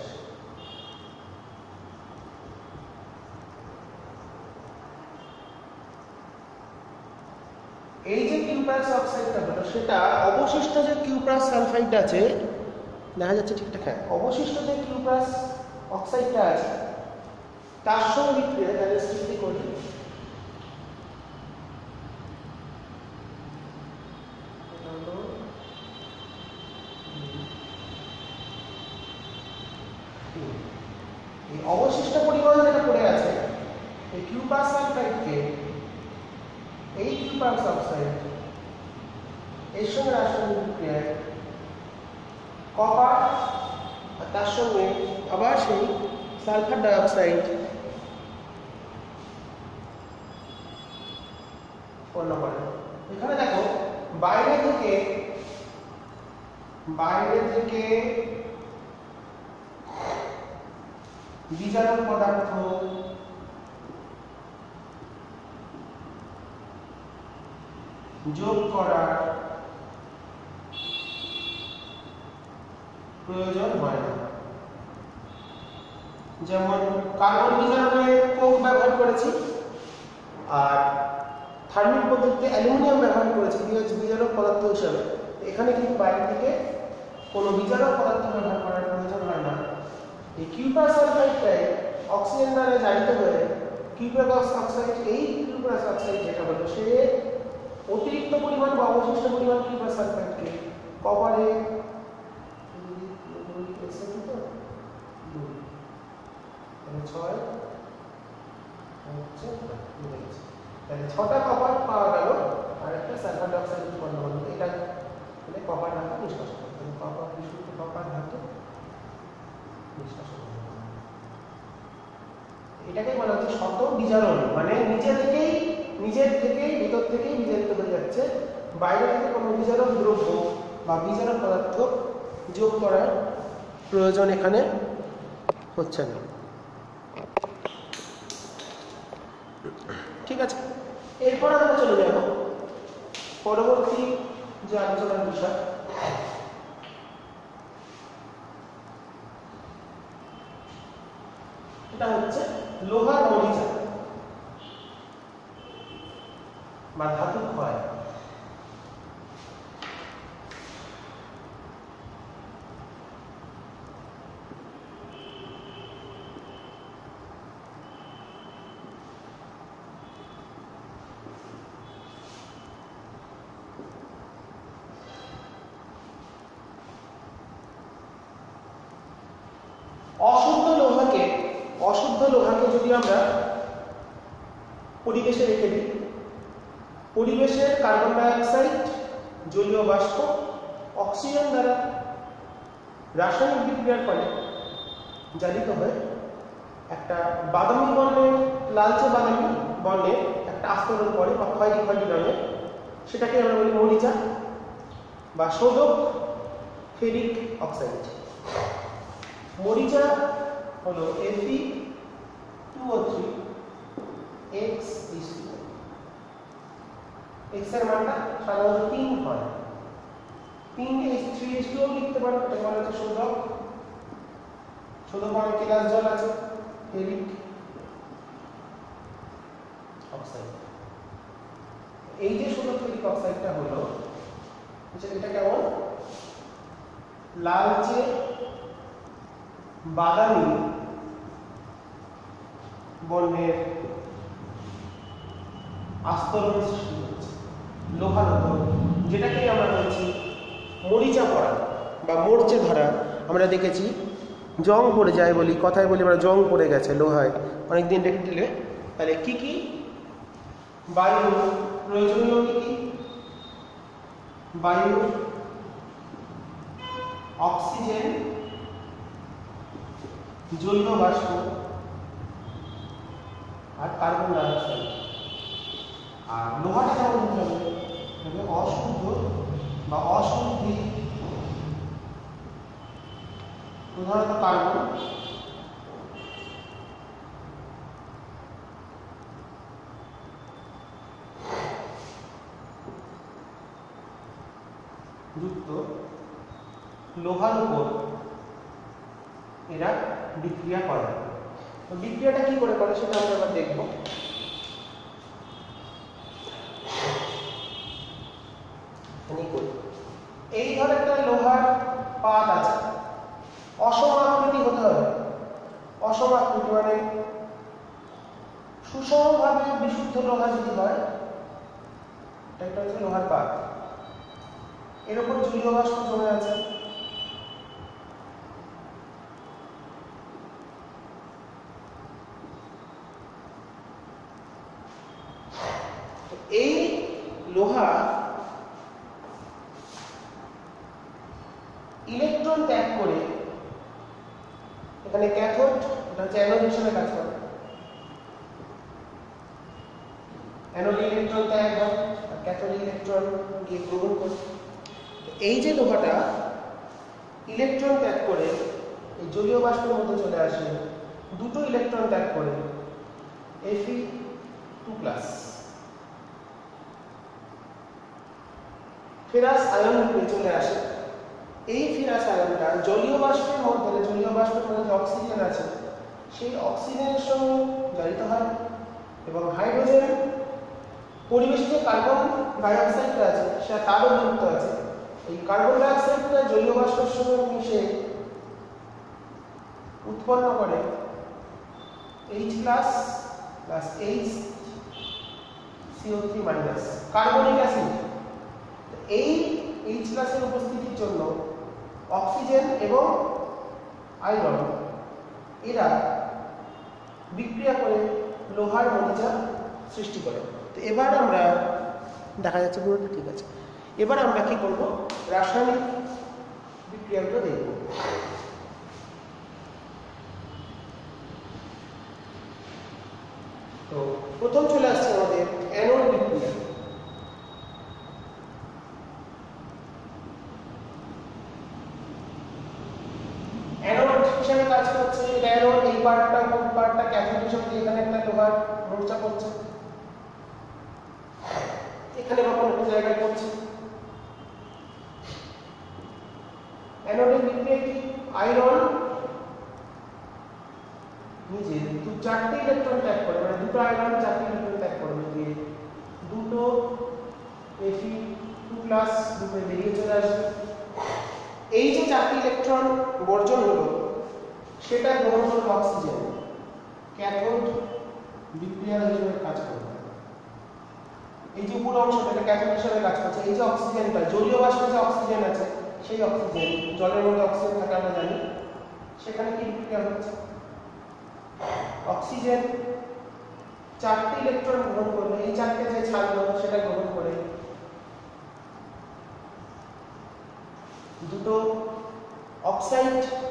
এই যে কিউপ্রাস অক্সাইডটা হলো সেটা অবশিষ্ট যে কিউপ্রাস সালফাইড আছে, দেখা যাচ্ছে ঠিকঠাক, হ্যাঁ, অবশিষ্ট যে কিউপ্রাস অক্সাইডটা আছে তার সঙ্গে বিক্রিয়া তাহলে সৃষ্টি করি এই অবশিষ্ট পরিমাণ যেটা পড়ে আছে এই কিউপ্রাস সালফাইডকে এই কিউপ্রাস অক্সাইড এর সঙ্গে রাসায়নিক বিক্রিয়ায় কপার আর তার সঙ্গে আবার সেই সালফার ডাইঅক্সাইড পূর্ণ করে। এখানে দেখো বাইরে থেকে বিজারক পদার্থ যোগ করার প্রয়োজন হয় না। যেমন কার্বন বিজারকে কোক ব্যবহার করেছি আর থার্মিক পদ্ধতিতে অ্যালুমিনিয়াম ব্যবহার করেছি বিজারক পদার্থ হিসেবে। এখানে কিন্তু বাইরে থেকে কোনো বিজারক পদার্থ ব্যবহার করার প্রয়োজন হয় না। এই কিউপ্রাস সালফাইডটাই অক্সিজেন দ্বারা জারিত হয়ে কিউপ্রাস অক্সাইড, এই কিউপ্রাস অক্সাইড যেটা হলো সে অতিরিক্ত পরিমাণ বা অবশিষ্ট পরিমাণ কিউপ্রাস সালফাইডকে কপারে ছটা কপার পাওয়া গেল আর একটা সালফার ডাইঅক্সাইড উৎপন্ন হলো। এটা কপার ধাতু নিষ্কাশন করতে, কপার বিশুদ্ধ কপার ধাতু নিষ্কাশন করতে, এটাকে বলা হচ্ছে শত বিজারণ। মানে নিজের থেকেই ভিতর থেকেই বিজারিত হয়ে যাচ্ছে, বাইরে থেকে কোনো বিজারক দ্রব্য বা বিজারক পদার্থ যোগ করার প্রয়োজন এখানে হচ্ছে না। ঠিক আছে, এরপর আমরা চলে যাব পরবর্তী যে আলোচনার বিষয়। এটা হচ্ছে লোহার মরিচা বা ধাতু ক্ষয়। অশুদ্ধ লোহাকে যদি আমরা পরিবেশে রেখে দিই, পরিবেশের কার্বন ডাই অক্সাইড, জলীয় বাষ্প, অক্সিজেন দ্বারা রাসায়নিক বিক্রিয়ার ফলে জারিত হয়ে একটা বাদামি বর্ণের, লালচে বাদামি বর্ণের একটা আস্তরণ পড়ে বা খয়েরি খয়েরি রঙের, সেটাকে আমরা বলি মরিচা বা শোধক ফেরিক অক্সাইড। মরিচা হলো Fe2O3 X এর মানটা সাধারণত 3 হয়। 3কে 3H2O লিখতে পারো, এটা বলা হচ্ছে শোধক। শোধক মানে কেলাস জল আছে, ফেরিক অক্সাইড। এই যে শোধক ফেরিক অক্সাইডটা হলো, এটা কেমন লালচে বাদামি বর্ণের আস্তরণ সৃষ্টি হচ্ছে লোহার উপর, যেটাকে আমরা বলছি মরিচা পড়া বা মরচে ধরা। আমরা দেখেছি জং পড়ে যায় বলি, কথায় বলি আমরা জং পড়ে গেছে লোহায় অনেকদিন রেখে দিলে। তাহলে কি কি বায়ু প্রয়োজনীয়, কি কি বায়ু, অক্সিজেন, জলীয় বাষ্প আর কার্বন ডাই অক্সাইড। আর লোহাটা কেমন হতে হবে, অশুদ্ধ বা অশুদ্ধি, প্রধানত কার্বন, যুক্ত লোহার উপর এরা বিক্রিয়া করে। তো বিক্রিয়াটা কি করে করে সেটা আমরা এবার দেখব। এই ধর একটা লোহার পাত আছে, অসম আকৃতি হতে হবে। অসম আকৃতি মানে সুষমভাবে বিশুদ্ধ লোহা যদি হয়, এটা হচ্ছে লোহার পাত। এর উপর জলীয় বাষ্প জমে আছে। এই লোহা ইলেকট্রন ত্যাগ করে, এখানে ক্যাথোড, এটা হচ্ছে অ্যানোড হিসেবে কাজ করে। অ্যানোডে ইলেকট্রন ত্যাগ হয় আর ক্যাথোডে ইলেকট্রন গিয়ে গ্রহণ করে। এই যে লোহাটা ইলেকট্রন ত্যাগ করে এই জলীয় বাষ্পের মধ্যে চলে আসে, দুটো ইলেকট্রন ত্যাগ করে Fe2+, ফেরাস আয়ন রূপে চলে আসে। এই ফেরাস আয়নটা জলীয় বাষ্পের মধ্যে, জলীয় বাষ্পের মধ্যে অক্সিজেন আছে, সেই অক্সিজেনের সঙ্গে জারিত হয় এবং হাইড্রোজেন, পরিবেশে যে কার্বন ডাই অক্সাইডটা আছে সেটা তারও যুক্ত আছে। এই কার্বন ডাই অক্সাইডটা জলীয় বাষ্পের সঙ্গে মিশে উৎপন্ন করে H+ + HCO3- কার্বনিক অ্যাসিড। এই H+ এর উপস্থিতির জন্য অক্সিজেন এবং আয়রন এরা বিক্রিয়া করে লোহার মরিচা সৃষ্টি করে। তো এবার আমরা দেখা যাচ্ছে পুরোটা ঠিক আছে। এবার আমরা কি করব, রাসায়নিক বিক্রিয়াগুলো দেখব। তো প্রথম চলে আসছে আমাদের অ্যানোড বিক্রিয়া। অ্যানোড হিসেবে কাজ করছে এটা অ্যানোড, এই পার্টটা কোন পার্টটা ক্যাথোড হিসেবে, এখানে একটা লোহার মরিচা পড়ছে, এখানে বা কোনো একটা জায়গায় পড়ছে। অ্যানোডের বিক্রিয়া কি, আয়রন নিজে চারটে ইলেকট্রন ত্যাগ করে, মানে দুটো আয়রন চারটে ইলেকট্রন ত্যাগ করবে, দিয়ে দুটো Fe2+ গ্রুপে বেরিয়ে চলে আসবে। এই যে চারটি ইলেকট্রন বর্জন হলো সেটা গ্রহণ করবে অক্সিজেন, ক্যাথোড বিক্রিয়া হিসেবে কাজ করবে। এই যে পুরো অংশটা ক্যাথোড হিসেবে কাজ করছে। এই যে অক্সিজেনটা, জলীয় বাষ্পে যে অক্সিজেন আছে সেই অক্সিজেন, জলের মধ্যে অক্সিজেন থাকে আমরা জানি, সেখানে কি বিক্রিয়া হচ্ছে, অক্সিজেন চারটি ইলেকট্রন গ্রহণ করবে, এই চারটে যে ছাড়লো সেটা গ্রহণ করে দুটো অক্সাইড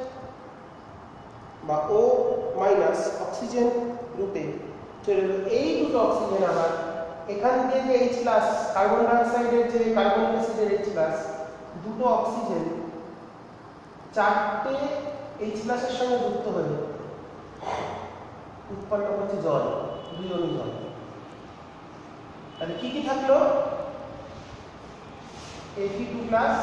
বা O- অক্সিজেন গ্রুপে চলে গেল। এই দুটো অক্সিজেন আবার এখান থেকে যে H+ কার্বন ডাই অক্সাইডের যে কার্বনিক অ্যাসিডের H+, দুটো অক্সিজেন চারটে H+ এর সঙ্গে যুক্ত হয়ে উৎপন্ন হচ্ছে জল, বিরোধী জল। তাহলে কি কি থাকলো, Fe2+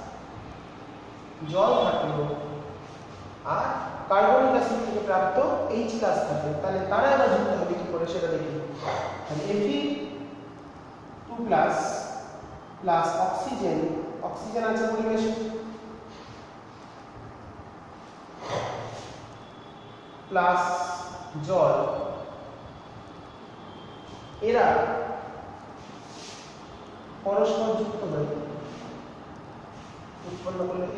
জল থাকলো আর কার্বনিক অ্যাসিড থেকে প্রাপ্ত H+ থাকে। তাহলে তারা আবার যুক্ত হবে কি করে সেটা দেখি। তাহলে Fe2+ প্লাস অক্সিজেন, অক্সিজেন আছে পরিবেশে, প্লাস জল, এরা পরস্পর যুক্ত হয়ে উৎপন্ন করলে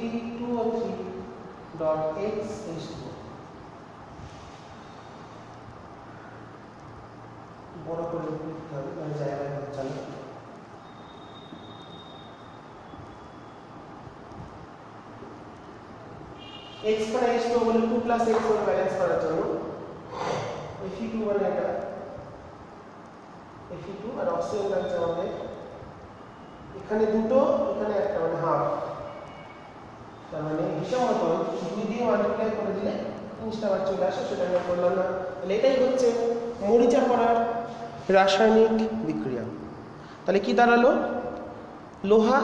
Fe2O3.H বড় করে লিখতে হবে, মানে জায়গায় হচ্ছে না। X पर H2 বলে 2 + X করে ব্যালেন্স করার জন্য Fe2 মানে এটা Fe2 আর অক্সিজেন লাগছে আমাদের, এখানে দুটো এখানে একটা, মানে হাফ। তার মানে হিসাব মতো 2 দিয়ে মাল্টিপ্লাই করে দিলে জিনিসটা আবার চলে আসে, সেটা আমি বললাম না। তাহলে এটাই হচ্ছে মরিচা করার রাসায়নিক বিক্রিয়া। তাহলে কি দাঁড়ালো, লোহা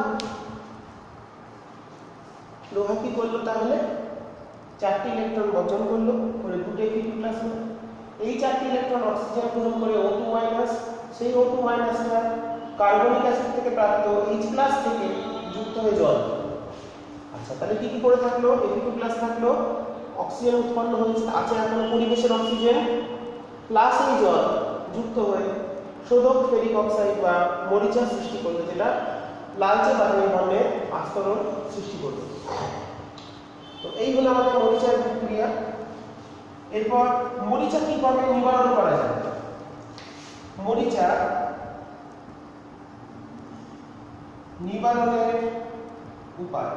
কি করলো, তাহলে চারটি ইলেকট্রন বর্জন করলো করে দুটো Fe2+ হলো। এই চারটি ইলেকট্রন অক্সিজেন গ্রহণ করে O2-, সেই O2- কার্বনিক অ্যাসিড থেকে প্রাপ্ত H+ থেকে যুক্ত হয়ে জল। আচ্ছা, তাহলে কি কি করে থাকলো, Fe2+ থাকলো, অক্সিজেন উৎপন্ন হয়েছে, আছে এখন পরিবেশের অক্সিজেন প্লাস এই জল যুক্ত হয়ে শোধক ফেরিক অক্সাইড বা মরিচা সৃষ্টি করবে, যেটা লালচে বাদামি বর্ণের আস্তরণ সৃষ্টি করবে। তো এই হলো আমাদের মরিচার বিক্রিয়া। এরপর মরিচা কিভাবে নিবারণ করা যায়, মরিচা নিবারণের উপায়।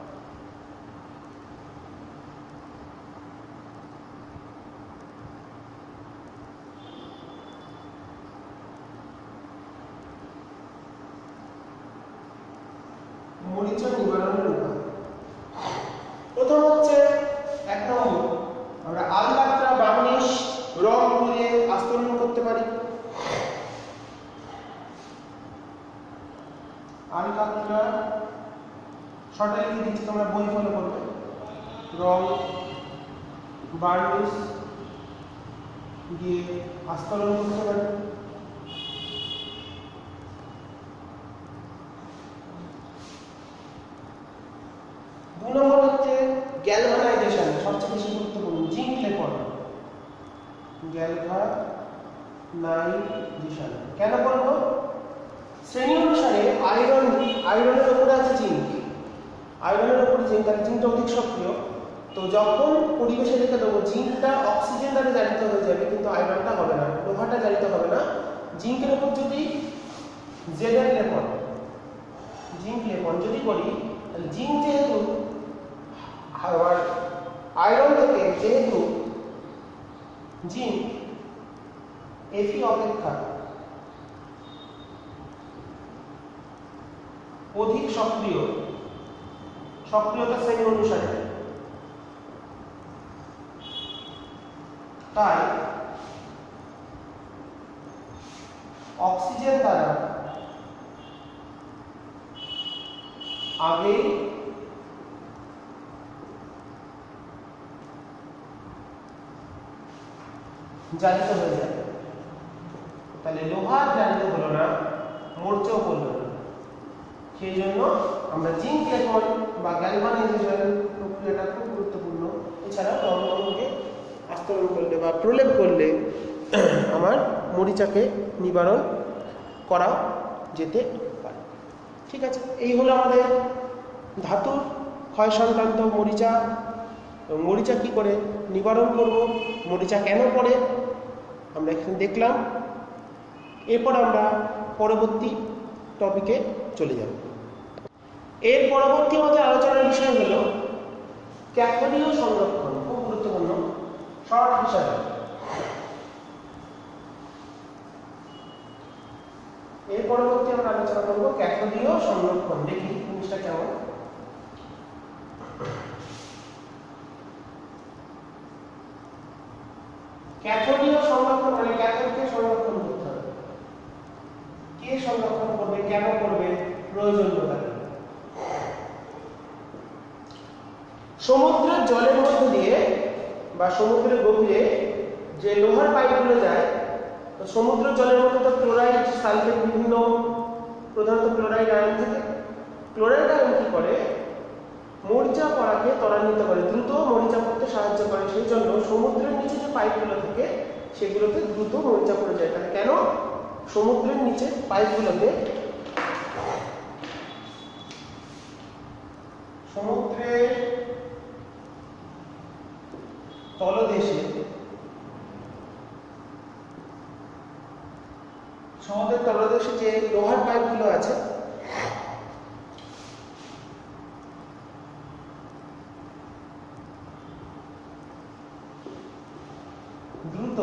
মরিচা নিবারণের উপায় প্রথম হচ্ছে, 1 নম্বর, আমরা আলকাতরা বার্নিশ রং দিয়ে আস্তরণ করতে পারি। আলকাতরা শর্টে লিখে দিচ্ছি, তোমরা বই ফলো করবে, রং বার্নিশ দিয়ে আস্তরণ করতে পারি। নম্বর হচ্ছে গ্যালভানাইজেশন, সবচেয়ে বেশি গুরুত্বপূর্ণ, জিঙ্ক লেপন, গ্যালভানাইজেশন কেন করব, শ্রেণী অনুসারে আয়রনের উপরে আছে জিঙ্ক, আয়রনের উপরে জিঙ্ক, তাহলে জিঙ্কটা অধিক সক্রিয়। তো যখন পরিবেশে রেখে দেবো, জিঙ্কটা অক্সিজেন দ্বারা জারিত হয়ে যাবে, কিন্তু আয়রনটা হবে না, লোহাটা জারিত হবে না। জিঙ্কের উপর যদি জেডের লেপন, জিঙ্ক লেপন যদি করি, তাহলে জিঙ্ক যেহেতু আবার আয়রন থেকে, যেহেতু জিঙ্ক Fe অপেক্ষা অধিক সক্রিয়তা শ্রেণী অনুসারে, তাই অক্সিজেন দ্বারা আগে জারিত হয়ে যাবে। তাহলে লোহার জারিত হলো না, মরচেও পড়লো না। সেই জন্য আমরা জিঙ্ক লেপন বা গ্যালভানাইজেশন প্রক্রিয়াটা খুব গুরুত্বপূর্ণ। এছাড়া রঙকে আস্তরণ করলে বা প্রলেপ করলে আমার মরিচাকে নিবারণ করা যেতে পারে। ঠিক আছে, এই হলো আমাদের ধাতুর ক্ষয় সংক্রান্ত মরিচা এবং মরিচা কী করে নিবারণ করব, মরিচা কেন পড়ে আমরা এখানে দেখলাম। এরপর আমরা পরবর্তী টপিকে চলে যাব। এর পরবর্তী আমাদের আলোচনার বিষয় হলো ক্যাথোডীয় সংরক্ষণ, খুব গুরুত্বপূর্ণ শর্ট বিষয়। এর পরবর্তী আমরা আলোচনা করব ক্যাথোডীয় সংরক্ষণ। দেখি জিনিসটা কেমন। ক্যাথোডীয় সংরক্ষণ মানে ক্যাথোডকে সংরক্ষণ করতে হবে। কে সংরক্ষণ করবে, কেন করবে, প্রয়োজনীয়তা। সমুদ্রের জলের মধ্যে দিয়ে বা সমুদ্রের গভীরে যে লোহার পাইপগুলো যায়, তো সমুদ্রের জলের মধ্যে তো ক্লোরাইড, সালফেট, বিভিন্ন প্রধানত ক্লোরাইড আয়ন থাকে। ক্লোরাইড আয়ন কি করে, মরিচা পড়াকে ত্বরান্বিত করে, দ্রুত মরিচা পড়তে সাহায্য করে। সেই জন্য সমুদ্রের নিচে যে পাইপগুলো থাকে সেগুলোতে দ্রুত মরিচা পড়ে যায়। তাহলে কেন সমুদ্রের নিচে পাইপগুলোতে, সমুদ্রের তলদেশে, সমুদ্রের তলদেশে যে লোহার পাইপগুলো আছে দ্রুত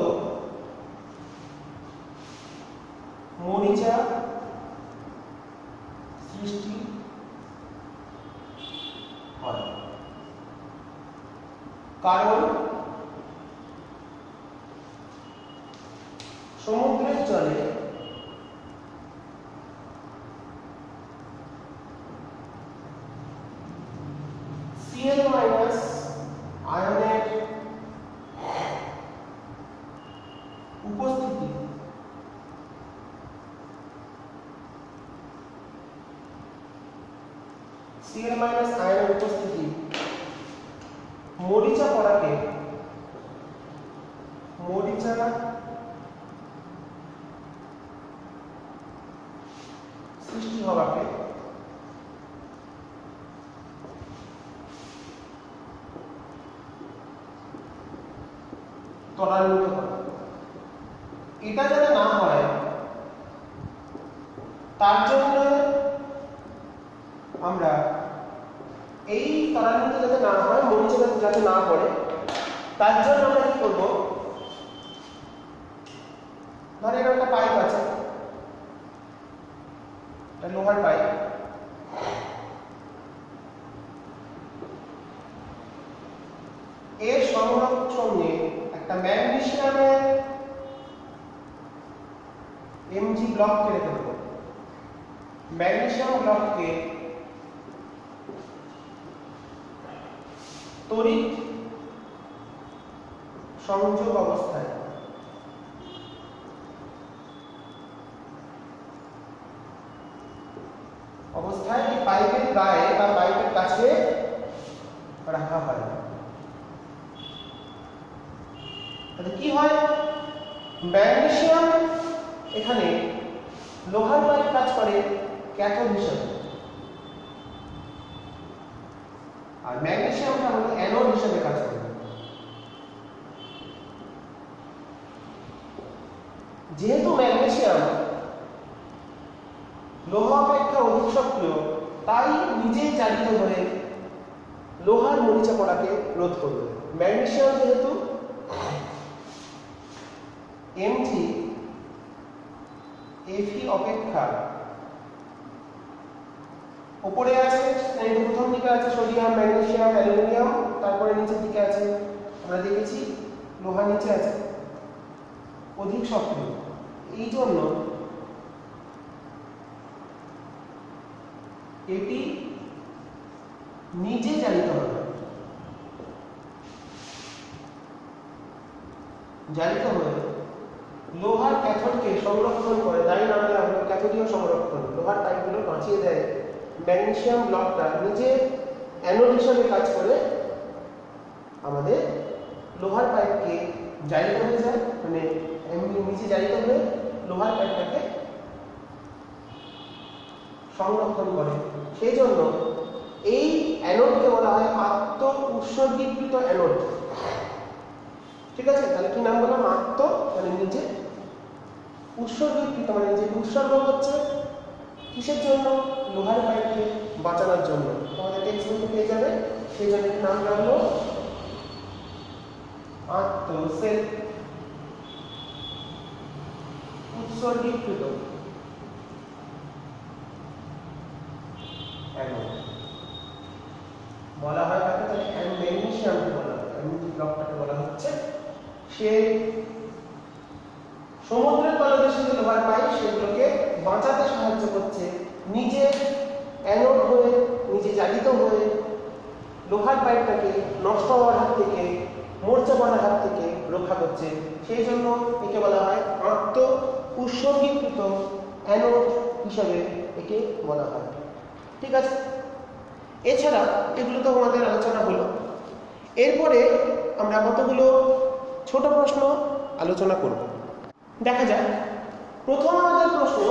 মরিচা সৃষ্টি হয়। কারণ সমুদ্রের জলে Cl- আয়নের উপস্থিতি Cl- আয়নের উপস্থিতি মরিচা পড়াকে, মরিচা সৃষ্টি হওয়াকে ত্বরান্বিত করে। এটা যাতে না হয় তার জন্য আমরা এই ত্বরান্বিত যাতে না হয়, মরিচা যাতে না পড়ে, তার জন্য আমরা কি করবো, ধরে একটা পাইপ আছে, লোহার পাইপ, এর সঙ্গে একটা ম্যাগনেসিয়ামের Mg ব্লককে রেখে দেবো। ম্যাগনেসিয়াম ব্লককে তড়িৎ সংযোগ অবস্থায় এই পাইপের গায়ে বা পাইপের কাছে রাখা হয়। তাহলে কি হয়, ম্যাগনেসিয়াম এখানে লোহার পাইপ কাজ করে ক্যাথোড হিসেবে, আর ম্যাগনেসিয়ামটা হলো অ্যানোড হিসেবে কাজ করে। যেহেতু ম্যাগনেসিয়াম লোহা অপেক্ষা অধিক সক্রিয়, তাই নিজেই চালিত হয়ে লোহার মরিচা পড়াকে রোধ করবে। ম্যাগনেসিয়াম যেহেতু Mg Fe অপেক্ষা উপরে আছে, প্রথম দিকে আছে সোডিয়াম, ম্যাগনেসিয়াম, অ্যালুমিনিয়াম, তারপরে নিচের দিকে আছে, আমরা দেখেছি লোহা নিচে আছে, অধিক সক্রিয়। এই জন্য এটি নিজে চালিত হবে। জারিত হয়ে লোহার ক্যাথোডকে সংরক্ষণ করে, তাই নাম দেওয়া হলো ক্যাথোডীয় সংরক্ষণ। লোহার পাইপগুলো বাঁচিয়ে দেয়, ম্যাগনেসিয়াম ব্লকটা নিজে অ্যানোড হিসাবে কাজ করে আমাদের লোহার পাইপকে জারিত হয়ে যায়, মানে নিচে জারিত হয়ে লোহার পাইপটাকে সংরক্ষণ করে। সেই জন্য এই অ্যানোডকে বলা হয় আত্ম উৎসর্গীকৃত অ্যানোড। ঠিক আছে, তাহলে কি নাম বললাম? আত্ম মানে নিজে, উৎসর্গীকৃত মানে নিজে উৎসর্গ হচ্ছে কিসের জন্য? লোহার পাইপকে বাঁচানোর জন্য। তোমাদের টেক্সট বইতে পেয়ে যাবে, সেই জন্য নাম দেওয়া হলো আত্ম সেলফ উৎসর্গীকৃত অ্যানোড বলা হয়। তাকে তাহলে ম্যাগনেসিয়ামকে বলা হয়, ম্যাগনেসিয়াম ব্লকটাকে বলা হচ্ছে। সে সমুদ্রের তলদেশে যে লোহার পাইপ সেগুলোকে বাঁচাতে সাহায্য করছে, নিজে অ্যানোড হয়ে নিজে জারিত হয়ে লোহার পাইপটাকে নষ্ট হওয়ার হাত থেকে, মরচে পড়ার হাত থেকে রক্ষা করছে। সেই জন্য একে বলা হয় আত্ম উৎসর্গীকৃত অ্যানোড হিসাবে একে বলা হয়। ঠিক আছে, এছাড়া এগুলো তো আমাদের আলোচনা হলো। এরপরে আমরা কতগুলো ছোট প্রশ্ন আলোচনা করব। দেখা যাক, প্রথম আমাদের প্রশ্ন,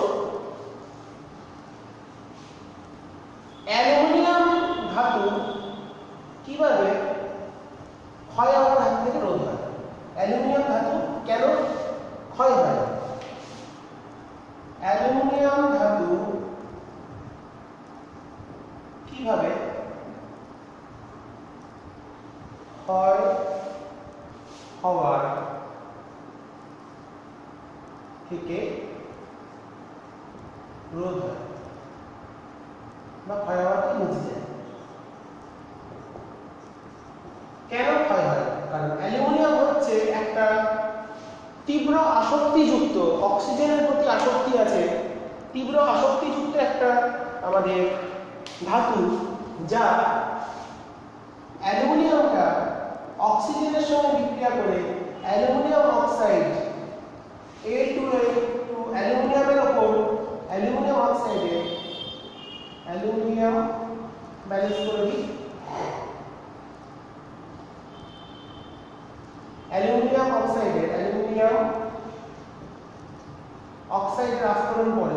অ্যালুমিনিয়াম ধাতু কিভাবে ক্ষয় হওয়ার হাত থেকে রোধ হয়? অ্যালুমিনিয়াম ধাতু কেন ক্ষয় হয়? অ্যালুমিনিয়াম ধাতু কিভাবে ক্ষয় হওয়ার থেকে রোধ হয় বা ক্ষয় হওয়াকে বুঝে যায়? কেন ক্ষয় হয়? কারণ অ্যালুমিনিয়াম হচ্ছে একটা তীব্র আসক্তিযুক্ত, অক্সিজেনের প্রতি আসক্তি আছে, তীব্র আসক্তিযুক্ত একটা আমাদের ধাতু, যা অ্যালুমিনিয়ামটা অক্সিজেনের সঙ্গে বিক্রিয়া করে অ্যালুমিনিয়াম অক্সাইড A2L অ্যালুমিনিয়ামের ওপর অ্যালুমিনিয়াম অক্সাইডে অ্যালুমিনিয়াম ব্যালেন্স করে দিই, অ্যালুমিনিয়াম অক্সাইডের আস্তরণ পড়ে।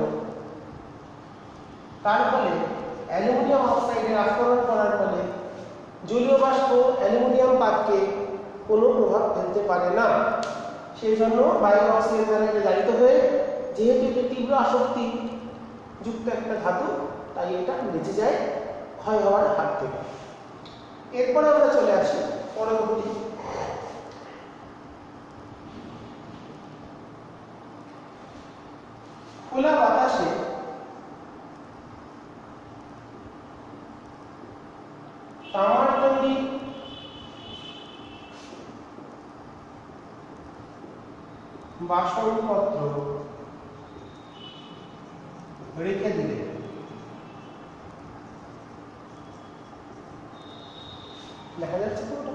তার ফলে অ্যালুমিনিয়াম অক্সাইডের আস্তরণ পড়ার ফলে জলীয় বাষ্প অ্যালুমিনিয়াম পাতকে কোনো প্রভাব ফেলতে পারে না। সেই জন্য বায়ু অক্সিজেন দ্বারা জারিত হয়ে, যেহেতু এটি তীব্র আসক্তি যুক্ত একটা ধাতু, তাই এটা বেঁচে যায় ক্ষয় হওয়ার হাত থেকে। এরপরে আমরা চলে আসি পরবর্তী, খোলা বাতাসে তামার তৈরি বাসনপত্র রেখে দিলে দেখা যাচ্ছে তো,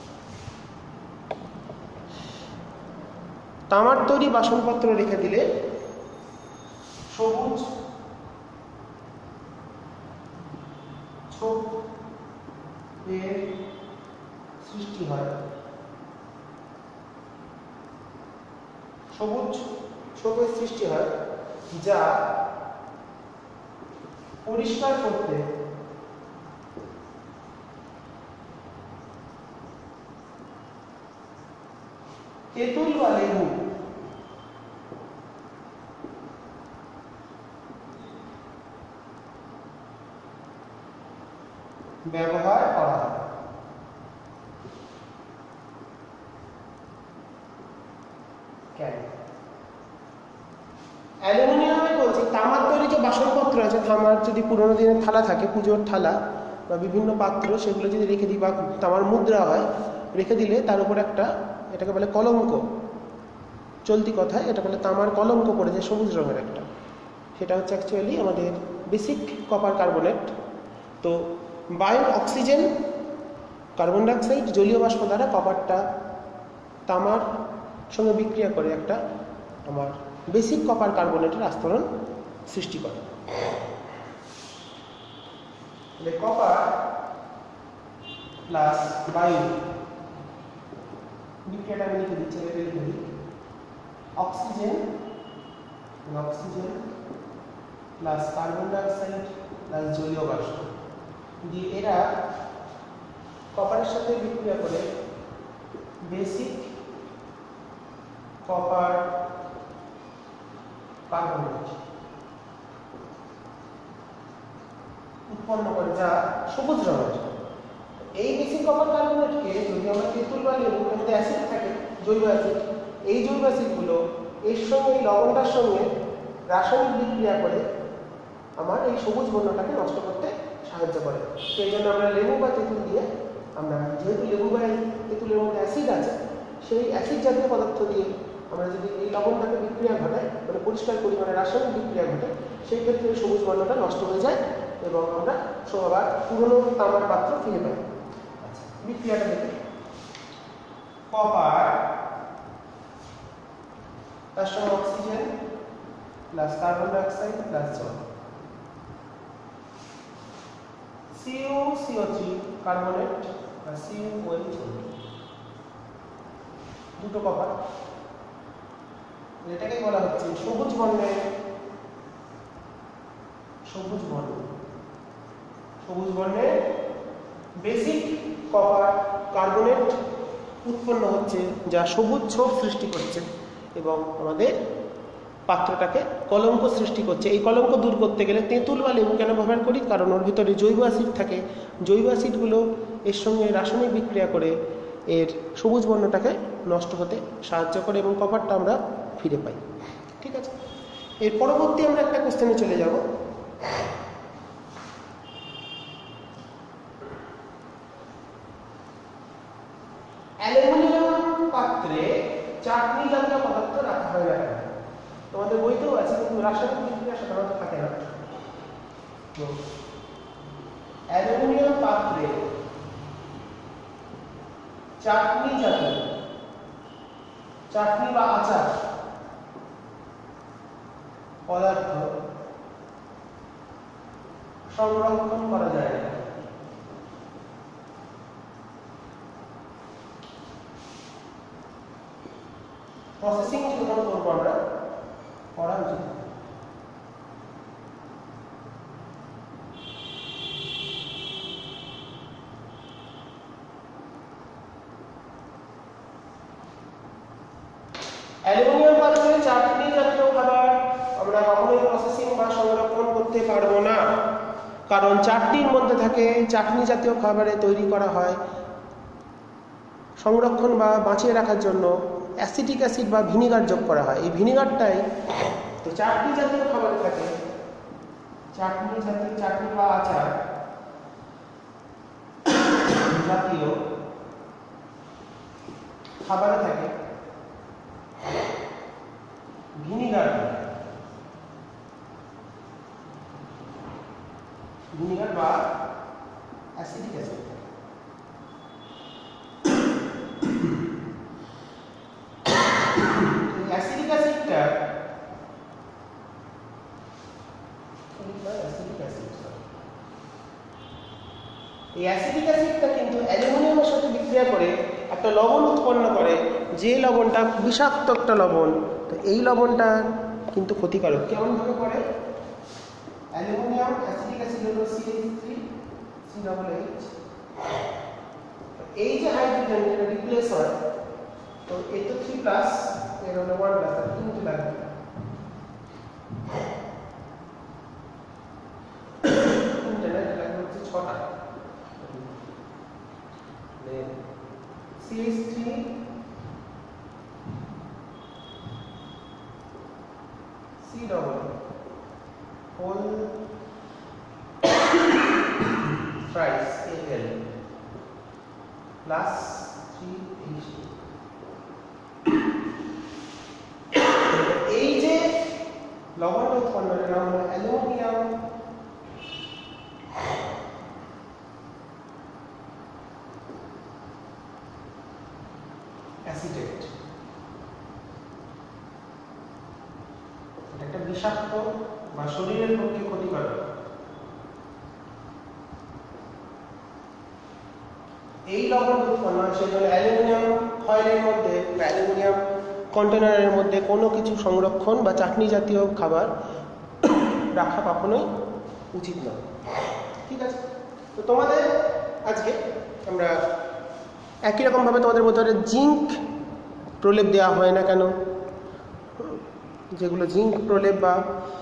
তামার তৈরি বাসনপত্র রেখে দিলে সবুজ ছোপ এর সৃষ্টি হয়। সবুজ ছোপের সৃষ্টি হয়, যা পরিষ্কার করতে তেঁতুল বা লেবু ব্যবহার করা হয়। কেন? অ্যালুমিনিয়ামে বলছি, তামার তৈরি যে বাসনপত্র আছে, তামার যদি পুরোনো দিনের থালা থাকে, পুজোর থালা বা বিভিন্ন পাত্র, সেগুলো যদি রেখে দিই বা তামার মুদ্রা হয়, রেখে দিলে তার উপর একটা, এটাকে বলে কলঙ্ক, চলতি কথায় এটা বলে তামার কলঙ্ক পড়ে যায় সবুজ রঙের একটা, সেটা হচ্ছে অ্যাকচুয়ালি আমাদের বেসিক কপার কার্বনেট। তো বায়ু অক্সিজেন, কার্বন ডাইঅক্সাইড, জলীয় বাষ্প দ্বারা কপারটা তামার সঙ্গে বিক্রিয়া করে একটা আমার বেসিক কপার কার্বনেটের আস্তরণ সৃষ্টি করে। কপার প্লাস বায়ু বিক্রিয়াটা আমি লিখে দিচ্ছি, oxygen plus carbon dioxide plus জলীয় বাষ্প দিয়ে এরা কপারের সাথে বিক্রিয়া করে বেসিক কপার কার্বনেট উৎপন্ন করে, যা সবুজ রঙের। এই বেসিক কপার কার্বনেটকে যদি আমরা তেঁতুল বা লেবুর মধ্যে অ্যাসিড থাকে, জৈব অ্যাসিড, এই জৈব অ্যাসিডগুলো এর সঙ্গে এই লবণটার সঙ্গে রাসায়নিক বিক্রিয়া করে আমার এই সবুজ বর্ণটাকে নষ্ট করতে সাহায্য করে। সেই জন্য আমরা লেবু বা তেঁতুল দিয়ে, আমরা যেহেতু লেবু বা তেঁতুলের মধ্যে অ্যাসিড আছে, সেই অ্যাসিড জাতীয় পদার্থ দিয়ে আমরা যদি এই লবণটাকে বিক্রিয়া ঘটাই, মানে পরিষ্কার পরিমাণে রাসায়নিক বিক্রিয়া ঘটাই, সেই ক্ষেত্রে এই সবুজ বর্ণটা নষ্ট হয়ে যায় এবং আমরা আবার পুরনো তামার পাত্র ফিরে পাই। আচ্ছা, বিক্রিয়াটা দেখে কপার তার সঙ্গে oxygen plus carbon dioxide plus জল, CuCO3 কার্বনেট বা CuOH, দুটো কপার। এটাকে বলা হচ্ছে সবুজ বর্ণের বেসিক কপার কার্বনেট উৎপন্ন হচ্ছে, যা সবুজ ছোপ সৃষ্টি করছে এবং আমাদের পাত্রটাকে কলঙ্ক সৃষ্টি করছে। এই কলঙ্ক দূর করতে গেলে তেঁতুল বা লেবু কেন ব্যবহার করি? কারণ ওর ভিতরে জৈব অ্যাসিড থাকে, জৈব অ্যাসিডগুলো এর সঙ্গে রাসায়নিক বিক্রিয়া করে এর সবুজ বর্ণটাকে নষ্ট হতে সাহায্য করে এবং কপারটা আমরা ফিরে পাই। ঠিক আছে, এর পরবর্তী আমরা একটা কোশ্চেনে চলে যাব। অ্যালুমিনিয়াম পাত্রে চাটনি জাতীয় পদার্থ রাখা হয় না কেন? তোমাদের বইতেও আছে, কিন্তু রাসায়নিক বিক্রিয়া সাধারণত থাকে না। অ্যালুমিনিয়াম পাত্রে চাটনি জাতীয়, চাটনি বা আচার পদার্থ সংরক্ষণ করা যায় না। প্রসেসিং যখন করবো আমরা, করা উচিত। অ্যালুমিনিয়াম পাত্রে চাটনি জাতীয় খাবার আমরা কখনোই প্রসেসিং বা সংরক্ষণ করতে পারবো না, কারণ চাটনির মধ্যে থাকে, চাটনি জাতীয় খাবারে তৈরি করা হয় সংরক্ষণ বা বাঁচিয়ে রাখার জন্য অ্যাসিটিক অ্যাসিড বা ভিনিগার যোগ করা হয়। এই ভিনিগারটাই তো চাটনি জাতীয় খাবারে থাকে, চাটনি বা আচার জাতীয় খাবারে থাকে ভিনিগার বা অ্যাসিটিক অ্যাসিড। অ্যাসিটিক অ্যাসিডটা কিন্তু অ্যালুমিনিয়ামের সাথে বিক্রিয়া করে একটা লবণ উৎপন্ন করে, যে লবণটা বিষাক্ত একটা লবণ। তো এই লবণটা কিন্তু ক্ষতিকারক। কেমন ভাবে করে? অ্যালুমিনিয়াম অ্যাসিটিক অ্যাসিড হলো CH3COOH, এই যে হাইড্রোজেন যেটা রিপ্লেস হয়, তো এই তো 3 প্লাস, এর হলো 1 প্লাস, আর তিনটে লাগবে। তিনটে না, এটা লাগবে হচ্ছে 6টা। CH3 whole thrice Al plus 3H2। এই যে লবণ উৎপন্নের নাম হলো অ্যালুমিনিয়াম অ্যাসিটেট। বিষাক্ত বা শরীরের পক্ষে ক্ষতিকারক। এই লবণ উৎপন্ন হয় সেজন্য অ্যালুমিনিয়াম ফয়েলের মধ্যে বা অ্যালুমিনিয়াম কন্টেনারের মধ্যে কোনো কিছু সংরক্ষণ বা চাটনি জাতীয় খাবার রাখা কখনোই উচিত নয়। ঠিক আছে, তো তোমাদের আজকে আমরা একই রকমভাবে তোমাদের মধ্যে জিঙ্ক প্রলেপ দেওয়া হয় না কেন, যেগুলো জিঙ্ক প্রলেপ বা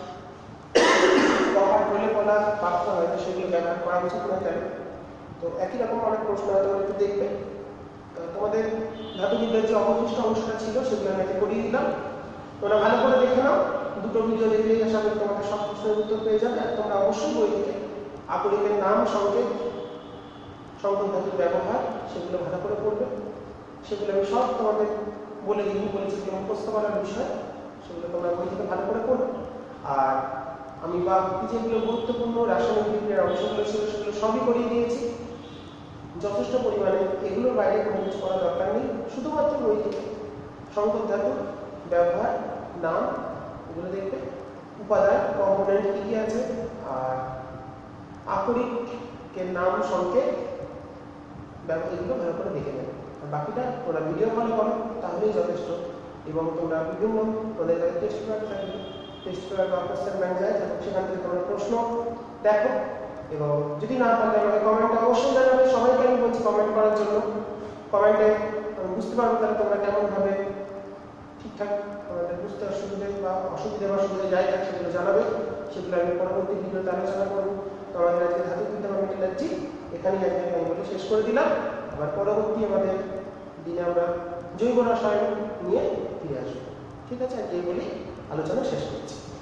কপার প্রলেপ বলা প্রাপ্ত হয় সেগুলো ব্যবহার করা উচিত না কেন, তো একই রকম অনেক প্রশ্ন তোমরা একটু দেখবে। তোমাদের ধাতুবিদ্যার যে অবশিষ্ট অংশটা ছিল সেগুলো আমি এতে করিয়ে দিলাম, তোমরা ভালো করে দেখে নাও। দুটো ভিডিও দেখলেই আশা করি তোমাদের সব প্রশ্নের উত্তর পেয়ে যাবে। আর তোমরা অবশ্যই বই থেকে আকরিকের নাম, সংকেত, সংকেত ধাতুর ব্যবহার সেগুলো ভালো করে পড়বে। সেগুলো আমি সব তোমাদের বলেছি মুখস্থ করার বিষয়, সেগুলো তোমরা বই থেকে ভালো করে পড়বে। আর আমি বাকি যেগুলো গুরুত্বপূর্ণ রাসায়নিক বিক্রিয়ার অংশগুলো ছিল সেগুলো সবই করিয়ে দিয়েছি যথেষ্ট পরিমাণে। এগুলোর বাইরে কোনো কিছু করার দরকার নেই, শুধুমাত্র বই থেকে সংকেত ধাতুর ব্যবহার, নাম এগুলো দেখবে, উপাদান কম্পোনেন্ট কী কী আছে, আর আকরিকের নাম, সংকেত, এগুলো ভালো করে দেখে নেবে। আর বাকিটা তোমরা ভিডিও ফলো করো তাহলেই যথেষ্ট। এবং তোমরা বিভিন্ন তোমাদের কাছে টেস্ট পেপার থাকবে, টেস্ট পেপার বা কোশ্চেন ব্যাংক যায়, সেখান থেকে তোমরা প্রশ্ন দেখো। এবং যদি না পারলে আমাকে কমেন্টে অবশ্যই জানাবে। সবাইকে আমি বলছি কমেন্ট করার জন্য, কমেন্টে আমি বুঝতে পারবো তাহলে তোমরা কেমনভাবে ঠিকঠাক তোমাদের বুঝতে অসুবিধে বা অসুবিধা বা সুবিধা যাই থাকে সেগুলো জানাবে, সেগুলো আমি পরবর্তী ভিডিওতে আলোচনা করবো। তো আমাদের আজকে ধাতুবিদ্যা বা মেটালার্জি এখানেই আজকে আমি বলে শেষ করে দিলাম। আবার পরবর্তী আমাদের দিনে আমরা জৈব রসায়ন নিয়ে ফিরে আসবো। ঠিক আছে, আজকে এই বলেই আলোচনা শেষ করছি।